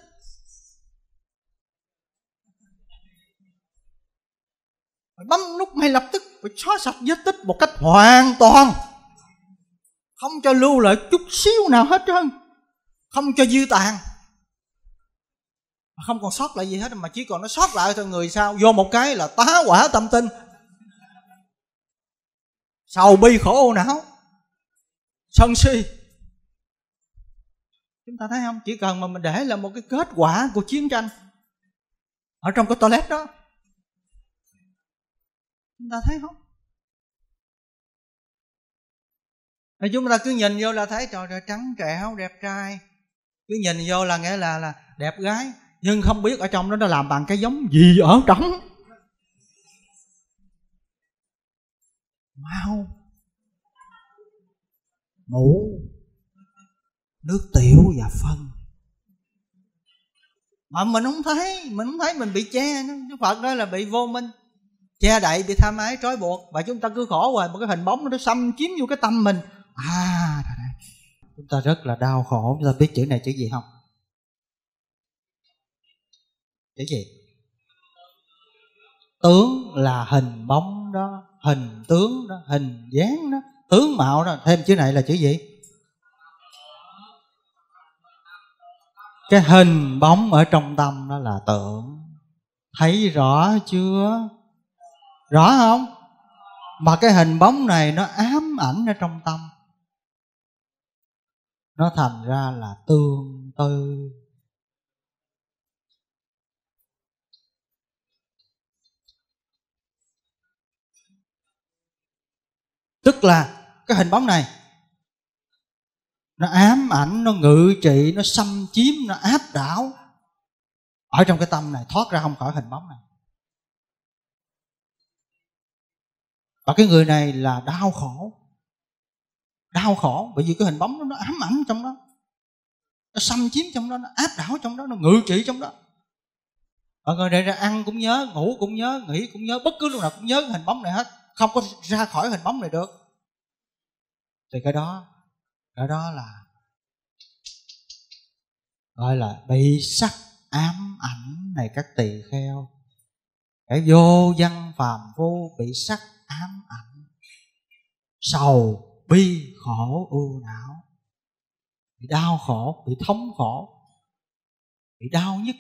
Phải bấm lúc ngay lập tức phải xóa sạch vết tích một cách hoàn toàn, không cho lưu lại chút xíu nào hết trơn, không cho dư tàn, không còn sót lại gì hết, mà chỉ còn nó sót lại thôi. Người sao vô một cái là tá quả tâm tinh, sầu bi khổ ưu não, sân si. Chúng ta thấy không? Chỉ cần mà mình để là một cái kết quả của chiến tranh ở trong cái toilet đó, chúng ta thấy không? Thì chúng ta cứ nhìn vô là thấy trời ơi, trắng trẻo đẹp trai, cứ nhìn vô là nghĩa là là đẹp gái, nhưng không biết ở trong đó nó làm bằng cái giống gì ở trong. Máu, mủ, nước tiểu và phân. Mà mình không thấy, mình không thấy, mình bị che. Đức Phật đó là bị vô minh. che đậy, bị tham ái trói buộc, và chúng ta cứ khổ hoài, một cái hình bóng nó xâm chiếm vô cái tâm mình. À, chúng ta rất là đau khổ. Chúng ta biết chữ này chữ gì không? Chữ gì? Tướng là hình bóng đó, hình tướng đó, hình dáng đó, tướng mạo đó. Thêm chữ này là chữ gì? Cái hình bóng ở trong tâm đó là tưởng. Thấy rõ chưa? Rõ không? Mà cái hình bóng này nó ám ảnh ở trong tâm, nó thành ra là tương tư. Tức là cái hình bóng này nó ám ảnh, nó ngự trị, nó xâm chiếm, nó áp đảo ở trong cái tâm này, thoát ra không khỏi hình bóng này. Và cái người này là đau khổ. Đau khổ bởi vì cái hình bóng đó nó ám ảnh trong đó, nó xâm chiếm trong đó, nó áp đảo trong đó, nó ngự trị trong đó. Và người này ra ăn cũng nhớ, ngủ cũng nhớ, nghỉ cũng nhớ, bất cứ lúc nào cũng nhớ cái hình bóng này hết, không có ra khỏi hình bóng này được. Thì cái đó, cái đó là gọi là bị sắc ám ảnh này các tỳ kheo. Cái vô văn phàm phu bị sắc ám ảnh, sầu bi khổ ưu não, bị đau khổ, bị thống khổ, bị đau nhức,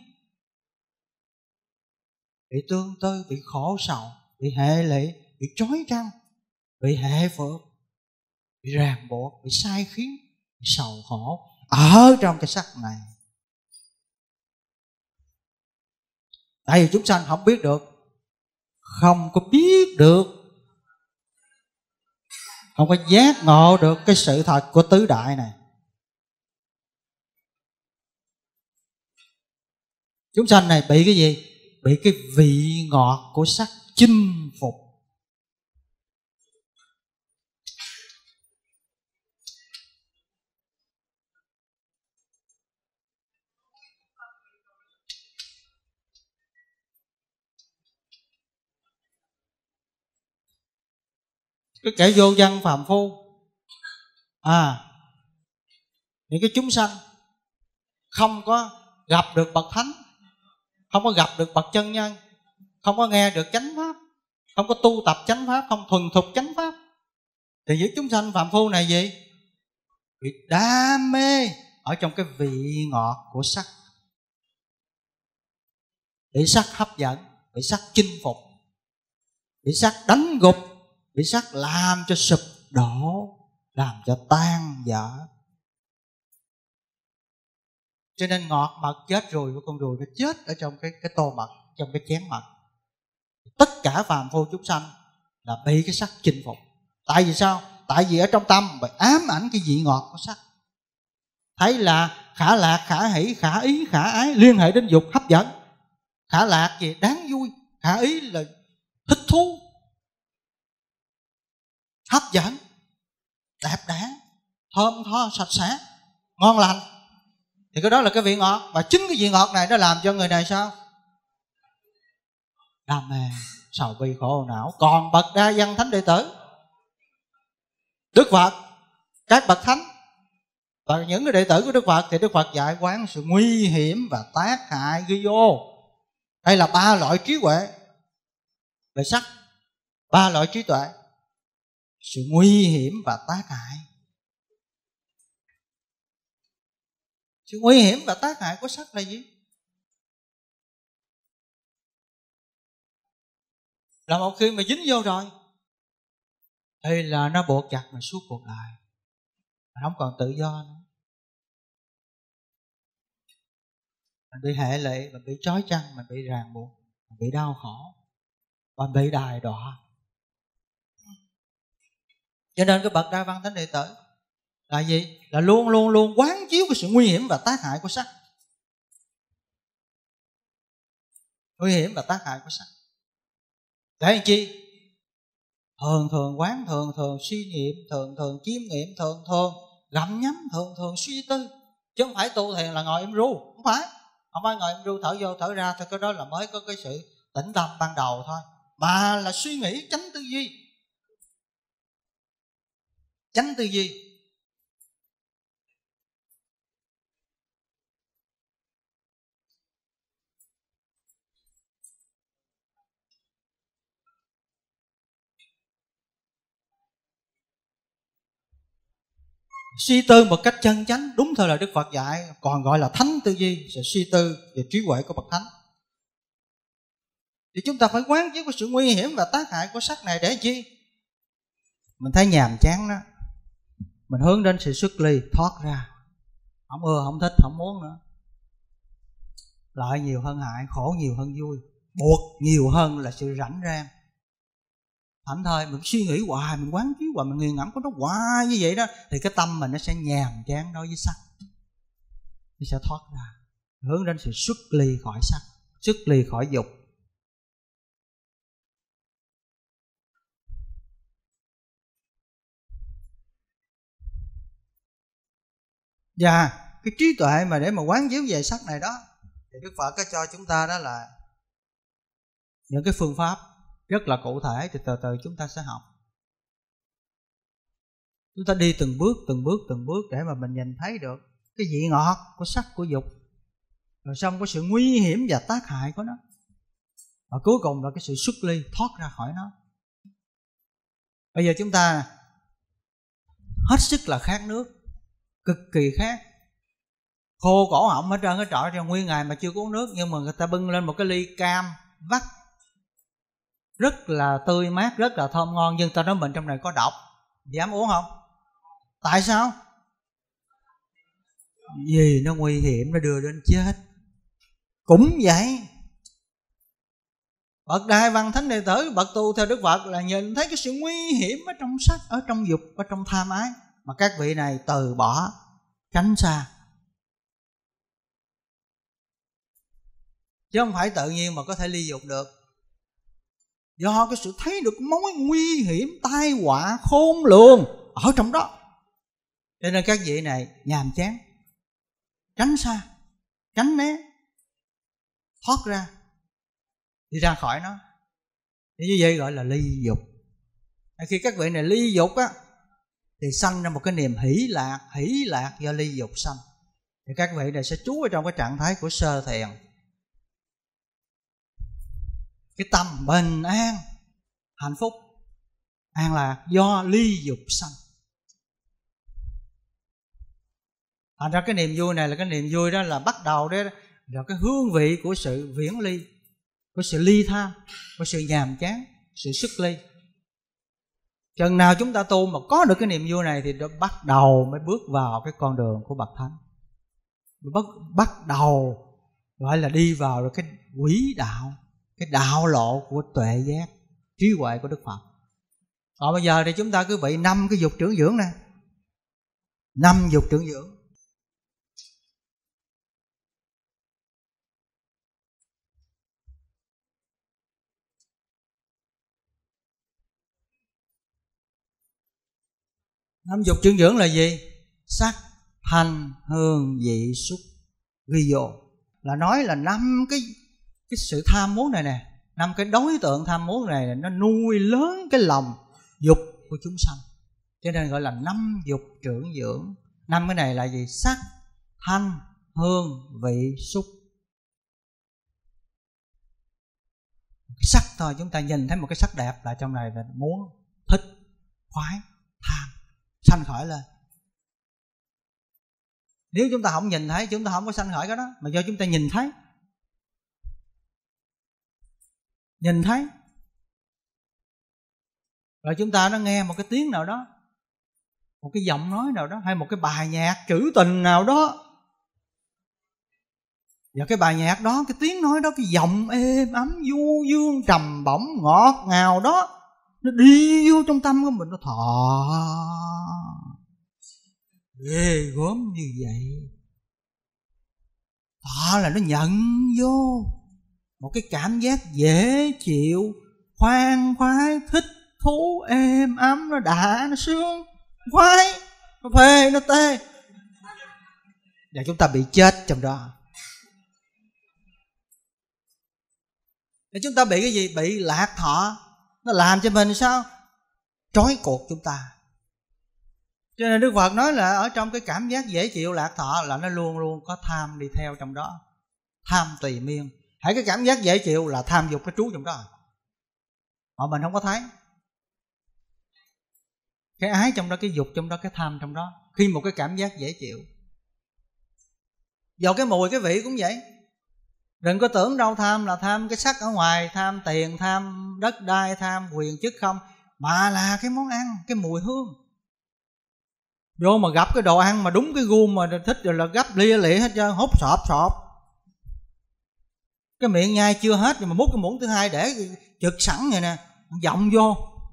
bị tương tư, bị khổ sầu, bị hệ lụy, bị trói trăng, bị hệ phược, bị ràng buộc, bị sai khiến, bị sầu khổ ở trong cái sắc này. Tại vì chúng sanh không biết được, không có biết được, không có giác ngộ được cái sự thật của tứ đại này. Chúng sanh này bị cái gì? Bị cái vị ngọt của sắc chinh phục. Cái kẻ vô văn phàm phu, à, những cái chúng sanh không có gặp được bậc thánh, không có gặp được bậc chân nhân, không có nghe được chánh pháp, không có tu tập chánh pháp, không thuần thục chánh pháp, thì những chúng sanh phàm phu này gì? Bị đam mê ở trong cái vị ngọt của sắc, bị sắc hấp dẫn, bị sắc chinh phục, bị sắc đánh gục, bị sắc làm cho sụp đổ, làm cho tan vỡ. Cho nên ngọt mật chết rồi của con ruồi nó chết ở trong cái cái tô mật, trong cái chén mật. Tất cả phàm phu chúng sanh là bị cái sắc chinh phục. Tại vì sao? Tại vì ở trong tâm bị ám ảnh cái vị ngọt của sắc. Thấy là khả lạc, khả hỷ, khả ý, khả ái, liên hệ đến dục hấp dẫn. Khả lạc gì? Đáng vui. Khả ý là thích thú, hấp dẫn, đẹp đẽ, thơm tho, sạch sẽ, ngon lành. Thì cái đó là cái vị ngọt. Và chính cái vị ngọt này nó làm cho người này sao? Đam mê, sầu bi khổ não. Còn bậc đa văn thánh đệ tử, Đức Phật, các bậc thánh và những người đệ tử của Đức Phật, thì Đức Phật dạy quán sự nguy hiểm và tác hại ghi vô. Đây là ba loại trí huệ về sắc, ba loại trí tuệ. Sự nguy hiểm và tác hại. Sự nguy hiểm và tác hại của sắc là gì? Là một khi mà dính vô rồi thì là nó buộc chặt mình suốt cuộc đời, mình không còn tự do nữa. Mình bị hệ lụy, mình bị trói chăng, mình bị ràng buộc, mình bị đau khổ, mình bị đài đọa. Cho nên cái bậc đa văn thánh đệ tử là gì? Là luôn luôn luôn quán chiếu cái sự nguy hiểm và tác hại của sắc. Nguy hiểm và tác hại của sắc. Để làm chi? Thường thường quán, thường thường suy nghiệm, thường thường chiêm nghiệm, thường thường gặm nhấm, thường thường suy tư. Chứ không phải tu thiền là ngồi im ru. Không phải. Không phải ngồi im ru thở vô thở ra thôi. Cái đó là mới có cái sự tĩnh tâm ban đầu thôi. mà là suy nghĩ chánh tư duy. Chánh tư duy. Suy tư một cách chân chánh, đúng theo lời Đức Phật dạy, còn gọi là thánh tư duy, sự suy tư về trí huệ của bậc thánh. Thì chúng ta phải quán chiếu cái sự nguy hiểm và tác hại của sắc này để chi? Mình thấy nhàm chán đó, mình hướng đến sự xuất ly, thoát ra. Không ưa, không thích, không muốn nữa. Lợi nhiều hơn hại, khổ nhiều hơn vui, buộc nhiều hơn là sự rảnh rang. Thảnh thơi mình suy nghĩ hoài, mình quán chiếu hoài, mình nghiền ngẫm của nó hoài như vậy đó, thì cái tâm mình nó sẽ nhàm chán đối với sắc, nó sẽ thoát ra, hướng đến sự xuất ly khỏi sắc, xuất ly khỏi dục. Và cái trí tuệ mà để mà quán chiếu về sắc này đó, thì Đức Phật có cho chúng ta đó là những cái phương pháp rất là cụ thể, thì từ từ chúng ta sẽ học. Chúng ta đi từng bước, từng bước, từng bước để mà mình nhìn thấy được cái vị ngọt của sắc, của dục, rồi xong có sự nguy hiểm và tác hại của nó, và cuối cùng là cái sự xuất ly, thoát ra khỏi nó. Bây giờ chúng ta hết sức là khát nước, cực kỳ khát, khô cổ họng hết trơn hết trọi trong nguyên ngày mà chưa có uống nước, nhưng mà người ta bưng lên một cái ly cam vắt rất là tươi mát, rất là thơm ngon, nhưng ta nói mình trong này có độc, dám uống không? Tại sao? Vì nó nguy hiểm, nó đưa đến chết. Cũng vậy, bậc đại văn thánh đệ tử, bậc tu theo Đức Phật là nhìn thấy cái sự nguy hiểm ở trong sắc, ở trong dục, ở trong tham ái, mà các vị này từ bỏ, tránh xa. Chứ không phải tự nhiên mà có thể ly dục được, do cái sự thấy được mối nguy hiểm, tai họa khôn lường ở trong đó. Cho nên các vị này nhàm chán, tránh xa, tránh né, thoát ra, đi ra khỏi nó. Thì như vậy gọi là ly dục. Khi các vị này ly dục á, thì sanh ra một cái niềm hỷ lạc, hỷ lạc do ly dục sanh. Thì các vị này sẽ trú ở trong cái trạng thái của sơ thiền, cái tâm bình an, hạnh phúc, an lạc do ly dục sanh. Thành ra cái niềm vui này là cái niềm vui đó là bắt đầu đó là cái hương vị của sự viễn ly, của sự ly tham, của sự nhàm chán, sự xuất ly. Chừng nào chúng ta tu mà có được cái niềm vui này thì đó bắt đầu mới bước vào cái con đường của bậc thánh, bắt, bắt đầu gọi là đi vào được cái quỹ đạo, cái đạo lộ của tuệ giác, trí huệ của Đức Phật. Còn bây giờ thì chúng ta cứ bị năm cái dục trưởng dưỡng nè, năm dục trưởng dưỡng. Năm dục trưởng dưỡng là gì? Sắc, thanh, hương, vị, xúc, vi vô. Là nói là năm cái cái sự tham muốn này nè, năm cái đối tượng tham muốn này nó nuôi lớn cái lòng dục của chúng sanh, cho nên gọi là năm dục trưởng dưỡng. Năm cái này là gì? Sắc, thanh, hương, vị, xúc. Sắc thôi, chúng ta nhìn thấy một cái sắc đẹp là trong này là muốn, thích, khoái, tham sanh khởi lên. Nếu chúng ta không nhìn thấy, chúng ta không có sanh khởi cái đó, mà do chúng ta nhìn thấy. Nhìn thấy rồi chúng ta nó nghe một cái tiếng nào đó, một cái giọng nói nào đó, hay một cái bài nhạc trữ tình nào đó, và cái bài nhạc đó, cái tiếng nói đó, cái giọng êm ấm du dương trầm bổng ngọt ngào đó, nó đi vô trong tâm của mình, nó thọ ghê gớm như vậy. Thọ là nó nhận vô một cái cảm giác dễ chịu, khoan khoái, thích thú, êm ấm, nó đã, nó sướng, khoái, nó phê, nó tê, và chúng ta bị chết trong đó. Thì chúng ta bị cái gì? Bị lạc thọ. Nó làm cho mình sao? Trói cột chúng ta. Cho nên Đức Phật nói là ở trong cái cảm giác dễ chịu lạc thọ là nó luôn luôn có tham đi theo trong đó. Tham tùy miên. Hãy cái cảm giác dễ chịu là tham dục nó trú trong đó, mà mình không có thấy. Cái ái trong đó, cái dục trong đó, cái tham trong đó. Khi một cái cảm giác dễ chịu. Vào cái mùi cái vị cũng vậy. Đừng có tưởng đâu tham là tham cái sắc ở ngoài, tham tiền, tham đất đai, tham quyền chức không, mà là cái món ăn, cái mùi hương. Vô mà gặp cái đồ ăn mà đúng cái gu mà thích rồi là gấp lia lịa hết trơn, hút sọp sọp. Cái miệng nhai chưa hết nhưng mà múc cái muỗng thứ hai để trực sẵn vậy nè, vọng vô.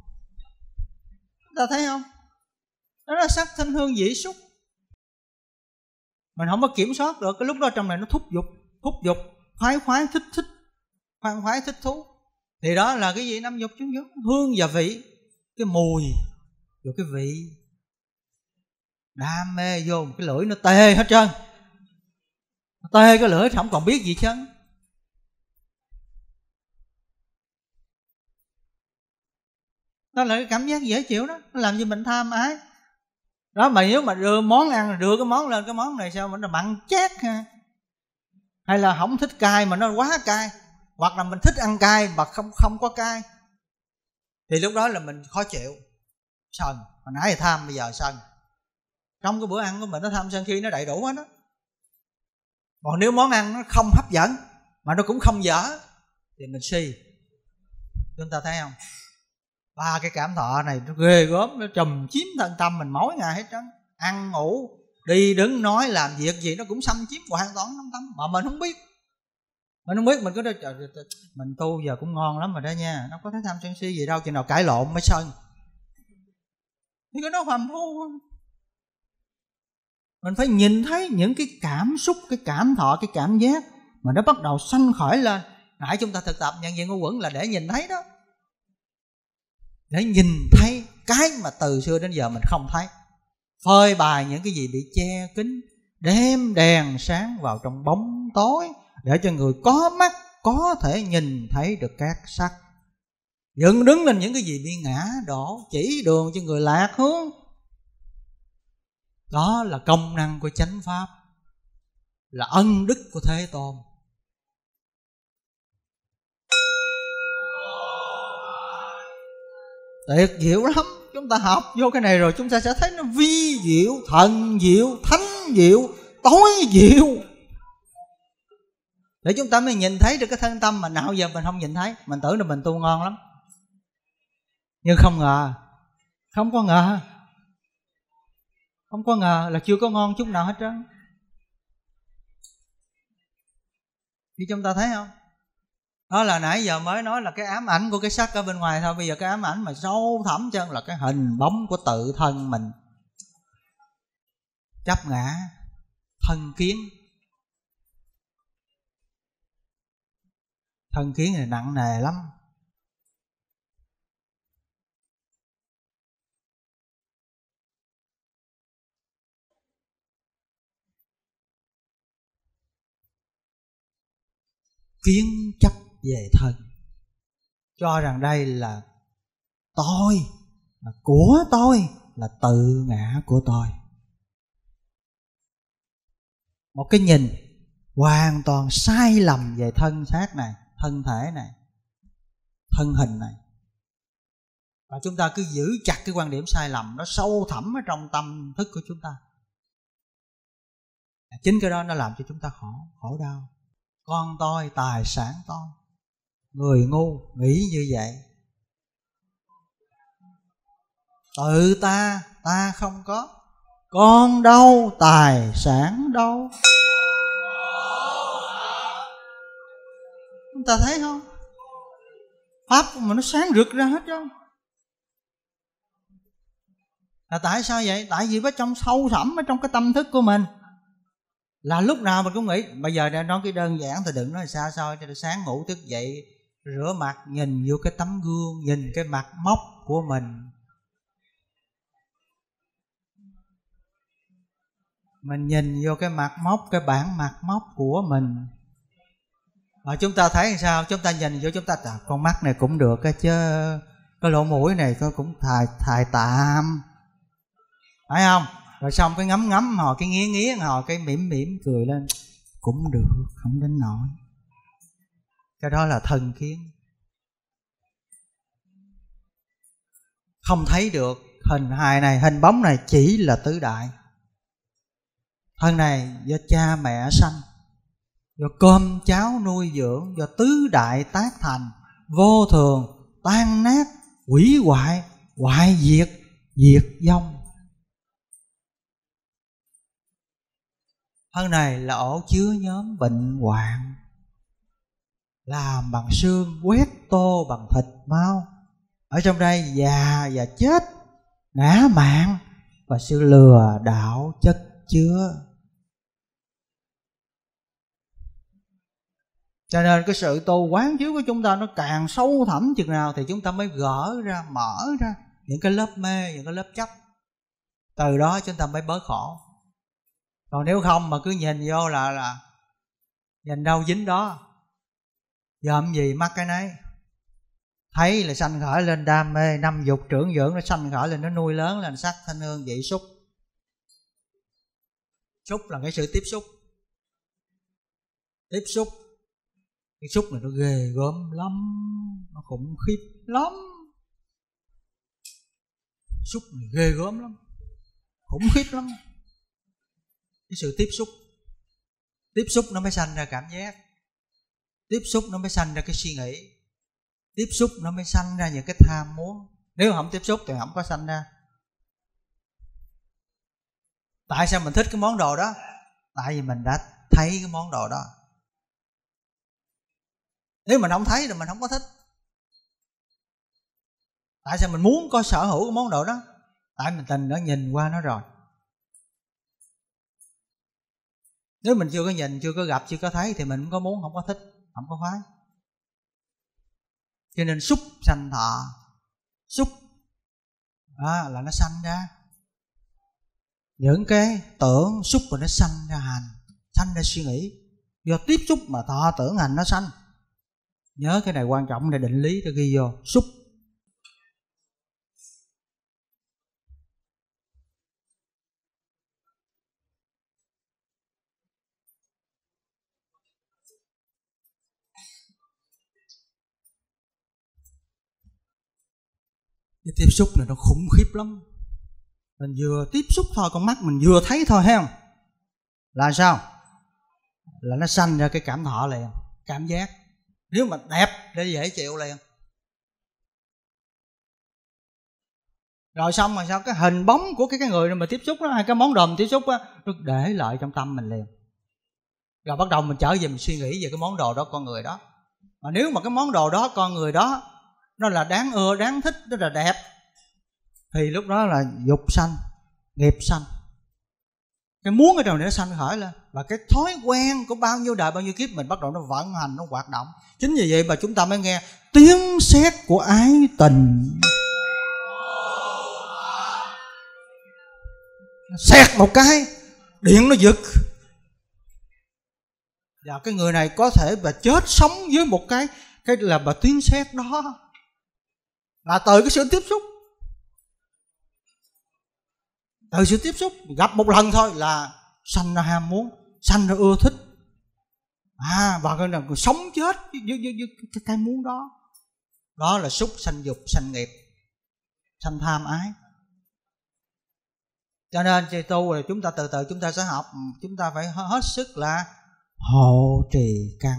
Ta thấy không? Đó là sắc thanh hương vị xúc. Mình không có kiểm soát được. Cái lúc đó trong này nó thúc giục, thúc giục, khoái khoái thích thích, khoan khoái thích thú. Thì đó là cái gì? Năm dục chúng dục. Hương và vị. Cái mùi rồi cái vị. Đam mê vô cái lưỡi nó tê hết trơn. Nó tê cái lưỡi không còn biết gì chứ. Đó là cái cảm giác dễ chịu đó. Nó làm cho mình tham ái. Đó mà nếu mà đưa món ăn, đưa cái món lên, cái món này sao mình là mặn chát ha. Hay là không thích cay mà nó quá cay. Hoặc là mình thích ăn cay mà không không có cay. Thì lúc đó là mình khó chịu. Sân. Hồi nãy thì tham, bây giờ sân. Trong cái bữa ăn của mình nó tham sân khi nó đầy đủ hết đó. Còn nếu món ăn nó không hấp dẫn mà nó cũng không dở thì mình si. Chúng ta thấy không? Ba cái cảm thọ này nó ghê gớm, nó trùm chiếm thân tâm mình mỗi ngày hết trơn. Ăn ngủ, đi đứng nói làm việc gì nó cũng xâm chiếm hoàn toàn thân tâm mà mình không biết. Mình không biết, mình có nói trời, trời, mình tu giờ cũng ngon lắm rồi đó nha, nó có thấy tham sân si gì đâu, chừng nào cãi lộn mới sân. Thì cái đó phàm phu. Mình phải nhìn thấy những cái cảm xúc, cái cảm thọ, cái cảm giác mà nó bắt đầu sanh khởi lên. Nãy chúng ta thực tập nhận diện ngũ quẩn là để nhìn thấy đó. Để nhìn thấy cái mà từ xưa đến giờ mình không thấy. Phơi bày những cái gì bị che kín, đem đèn sáng vào trong bóng tối, để cho người có mắt có thể nhìn thấy được các sắc. Dựng đứng lên những cái gì bị ngã đổ, chỉ đường cho người lạc hướng. Đó là công năng của chánh pháp, là ân đức của Thế Tôn. Tuyệt diệu lắm. Chúng ta học vô cái này rồi chúng ta sẽ thấy nó vi diệu, thần diệu, thánh diệu, tối diệu. Để chúng ta mới nhìn thấy được cái thân tâm mà nào giờ mình không nhìn thấy. Mình tưởng là mình tu ngon lắm, nhưng không ngờ, không có ngờ, không có ngờ là chưa có ngon chút nào hết trơn. Thì chúng ta thấy không? Đó là nãy giờ mới nói là cái ám ảnh của cái sắc ở bên ngoài thôi. Bây giờ cái ám ảnh mà sâu thẳm chân là cái hình bóng của tự thân mình. Chấp ngã, thân kiến. Thân kiến này nặng nề lắm. Kiến chấp về thân, cho rằng đây là tôi, là của tôi, là tự ngã của tôi. Một cái nhìn hoàn toàn sai lầm về thân xác này, thân thể này, thân hình này. Và chúng ta cứ giữ chặt cái quan điểm sai lầm, nó sâu thẳm ở trong tâm thức của chúng ta. Chính cái đó nó làm cho chúng ta khổ, khổ đau. Con tôi, tài sản tôi. Người ngu nghĩ như vậy. Tự ta, ta không có. Con đâu, tài sản đâu. Chúng ta thấy không? Pháp mà nó sáng rực ra hết trơn. Là tại sao vậy? Tại vì ở trong sâu thẳm ở trong cái tâm thức của mình là lúc nào mình cũng nghĩ. Bây giờ nói cái đơn giản thì đừng nói xa xôi. Cho sáng ngủ thức dậy, rửa mặt, nhìn vô cái tấm gương, nhìn cái mặt mốc của mình. Mình nhìn vô cái mặt mốc, cái bản mặt mốc của mình. Mà chúng ta thấy sao? Chúng ta nhìn vô chúng ta à, con mắt này cũng được á chứ, cái lỗ mũi này cũng thài thài tạm, phải không? Rồi xong cái ngắm ngắm họ, cái nghía nghía họ, cái mỉm mỉm cười lên, cũng được, không đến nỗi. Cái đó là thần kiến, không thấy được. Hình hài này, hình bóng này chỉ là tứ đại. Thân này do cha mẹ sanh, do cơm cháo nuôi dưỡng, do tứ đại tác thành, vô thường, tan nát, hủy hoại, hoại diệt, diệt vong. Thân này là ổ chứa nhóm bệnh hoạn, làm bằng xương, quét tô bằng thịt máu. Ở trong đây già và chết, ngã mạn và sự lừa đảo chất chứa. Cho nên cái sự tu quán chiếu của chúng ta nó càng sâu thẳm chừng nào thì chúng ta mới gỡ ra, mở ra những cái lớp mê, những cái lớp chấp. Từ đó chúng ta mới bớt khổ. Còn nếu không mà cứ nhìn vô là là nhìn đâu dính đó, dòm gì mắc cái nấy. Thấy là sanh khởi lên đam mê, năm dục trưởng dưỡng, nó sanh khởi lên, nó nuôi lớn lên sắc thanh hương vị xúc. Xúc là cái sự tiếp xúc. Tiếp xúc, cái xúc này nó ghê gớm lắm, nó khủng khiếp lắm. Xúc này ghê gớm lắm, khủng khiếp lắm. Cái sự tiếp xúc, tiếp xúc nó mới sanh ra cảm giác, tiếp xúc nó mới sanh ra cái suy nghĩ, tiếp xúc nó mới sanh ra những cái tham muốn. Nếu không tiếp xúc thì không có sanh ra. Tại sao mình thích cái món đồ đó? Tại vì mình đã thấy cái món đồ đó. Nếu mình không thấy thì mình không có thích. Tại sao mình muốn có sở hữu cái món đồ đó? Tại mình tình đã nhìn qua nó rồi. Nếu mình chưa có nhìn, chưa có gặp, chưa có thấy thì mình không có muốn, không có thích, không có khoái. Cho nên xúc sanh thọ. Xúc đó là nó sanh ra những cái tưởng, xúc rồi nó sanh ra hành, sanh ra suy nghĩ. Do tiếp xúc mà thọ tưởng hành nó sanh. Nhớ cái này quan trọng để định lý tôi ghi vô. Xúc cái tiếp xúc này nó khủng khiếp lắm. Mình vừa tiếp xúc thôi, con mắt mình vừa thấy thôi, thấy không? Là sao? Là nó sanh ra cái cảm thọ liền, cảm giác. Nếu mà đẹp để dễ chịu liền. Rồi xong rồi sao? Cái hình bóng của cái, cái người này mà tiếp xúc đó, hay cái món đồ mình tiếp xúc đó, nó để lại trong tâm mình liền. Rồi bắt đầu mình trở về mình suy nghĩ về cái món đồ đó, con người đó. Mà nếu mà cái món đồ đó, con người đó nó là đáng ưa, đáng thích, nó là đẹp, thì lúc đó là dục sanh, nghiệp sanh. Cái muốn ở trong này nó sanh khởi lên. Và cái thói quen của bao nhiêu đời, bao nhiêu kiếp mình bắt đầu nó vận hành, nó hoạt động. Chính vì vậy mà chúng ta mới nghe tiếng sét của ái tình. Sét một cái, điện nó giật. Và cái người này có thể là chết sống với một cái Cái là bà tiếng sét đó. Là từ cái sự tiếp xúc. Từ sự tiếp xúc gặp một lần thôi là sanh ra ham muốn, sanh ra ưa thích. À, và cái nào sống chết với, với, với, với cái, cái muốn đó. Đó là xúc sanh dục, sanh nghiệp, sanh tham ái. Cho nên chơi tu là chúng ta từ từ chúng ta sẽ học, chúng ta phải hết sức là hộ trì căn.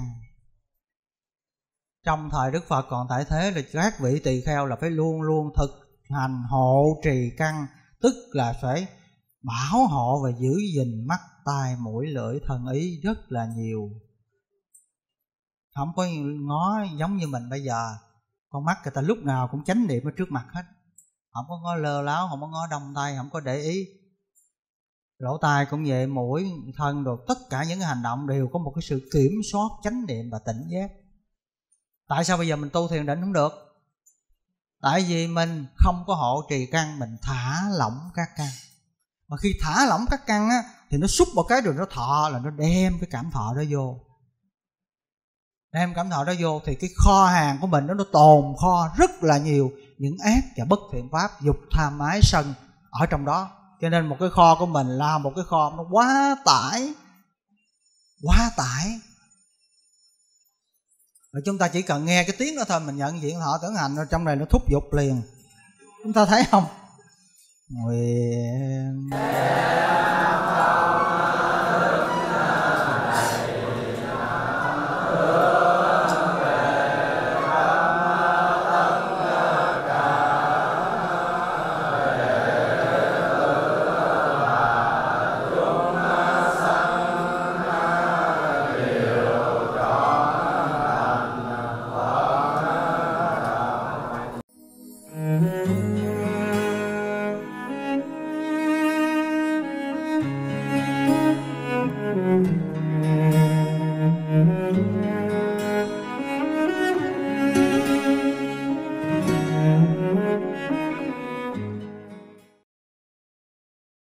Trong thời Đức Phật còn tại thế là các vị tỳ kheo là phải luôn luôn thực hành hộ trì căn, tức là phải bảo hộ và giữ gìn mắt, tai, mũi, lưỡi, thân ý rất là nhiều. Không có ngó giống như mình bây giờ. Con mắt người ta lúc nào cũng chánh niệm ở trước mặt hết, không có ngó lơ láo, không có ngó đông tay, không có để ý. Lỗ tai cũng vậy, mũi, thân rồi, tất cả những cái hành động đều có một cái sự kiểm soát, chánh niệm và tỉnh giác. Tại sao bây giờ mình tu thiền định không được? Tại vì mình không có hộ trì căn, mình thả lỏng các căn. Mà khi thả lỏng các căn á, thì nó xúc một cái rồi nó thọ, là nó đem cái cảm thọ đó vô. đem cảm thọ đó vô thì cái kho hàng của mình đó, nó tồn kho rất là nhiều những ác và bất thiện pháp, dục tham ái sân ở trong đó. Cho nên một cái kho của mình là một cái kho nó quá tải, quá tải. Rồi chúng ta chỉ cần nghe cái tiếng đó thôi, mình nhận diện thọ tưởng hành, rồi trong này nó thúc giục liền. Chúng ta thấy không? Nguyện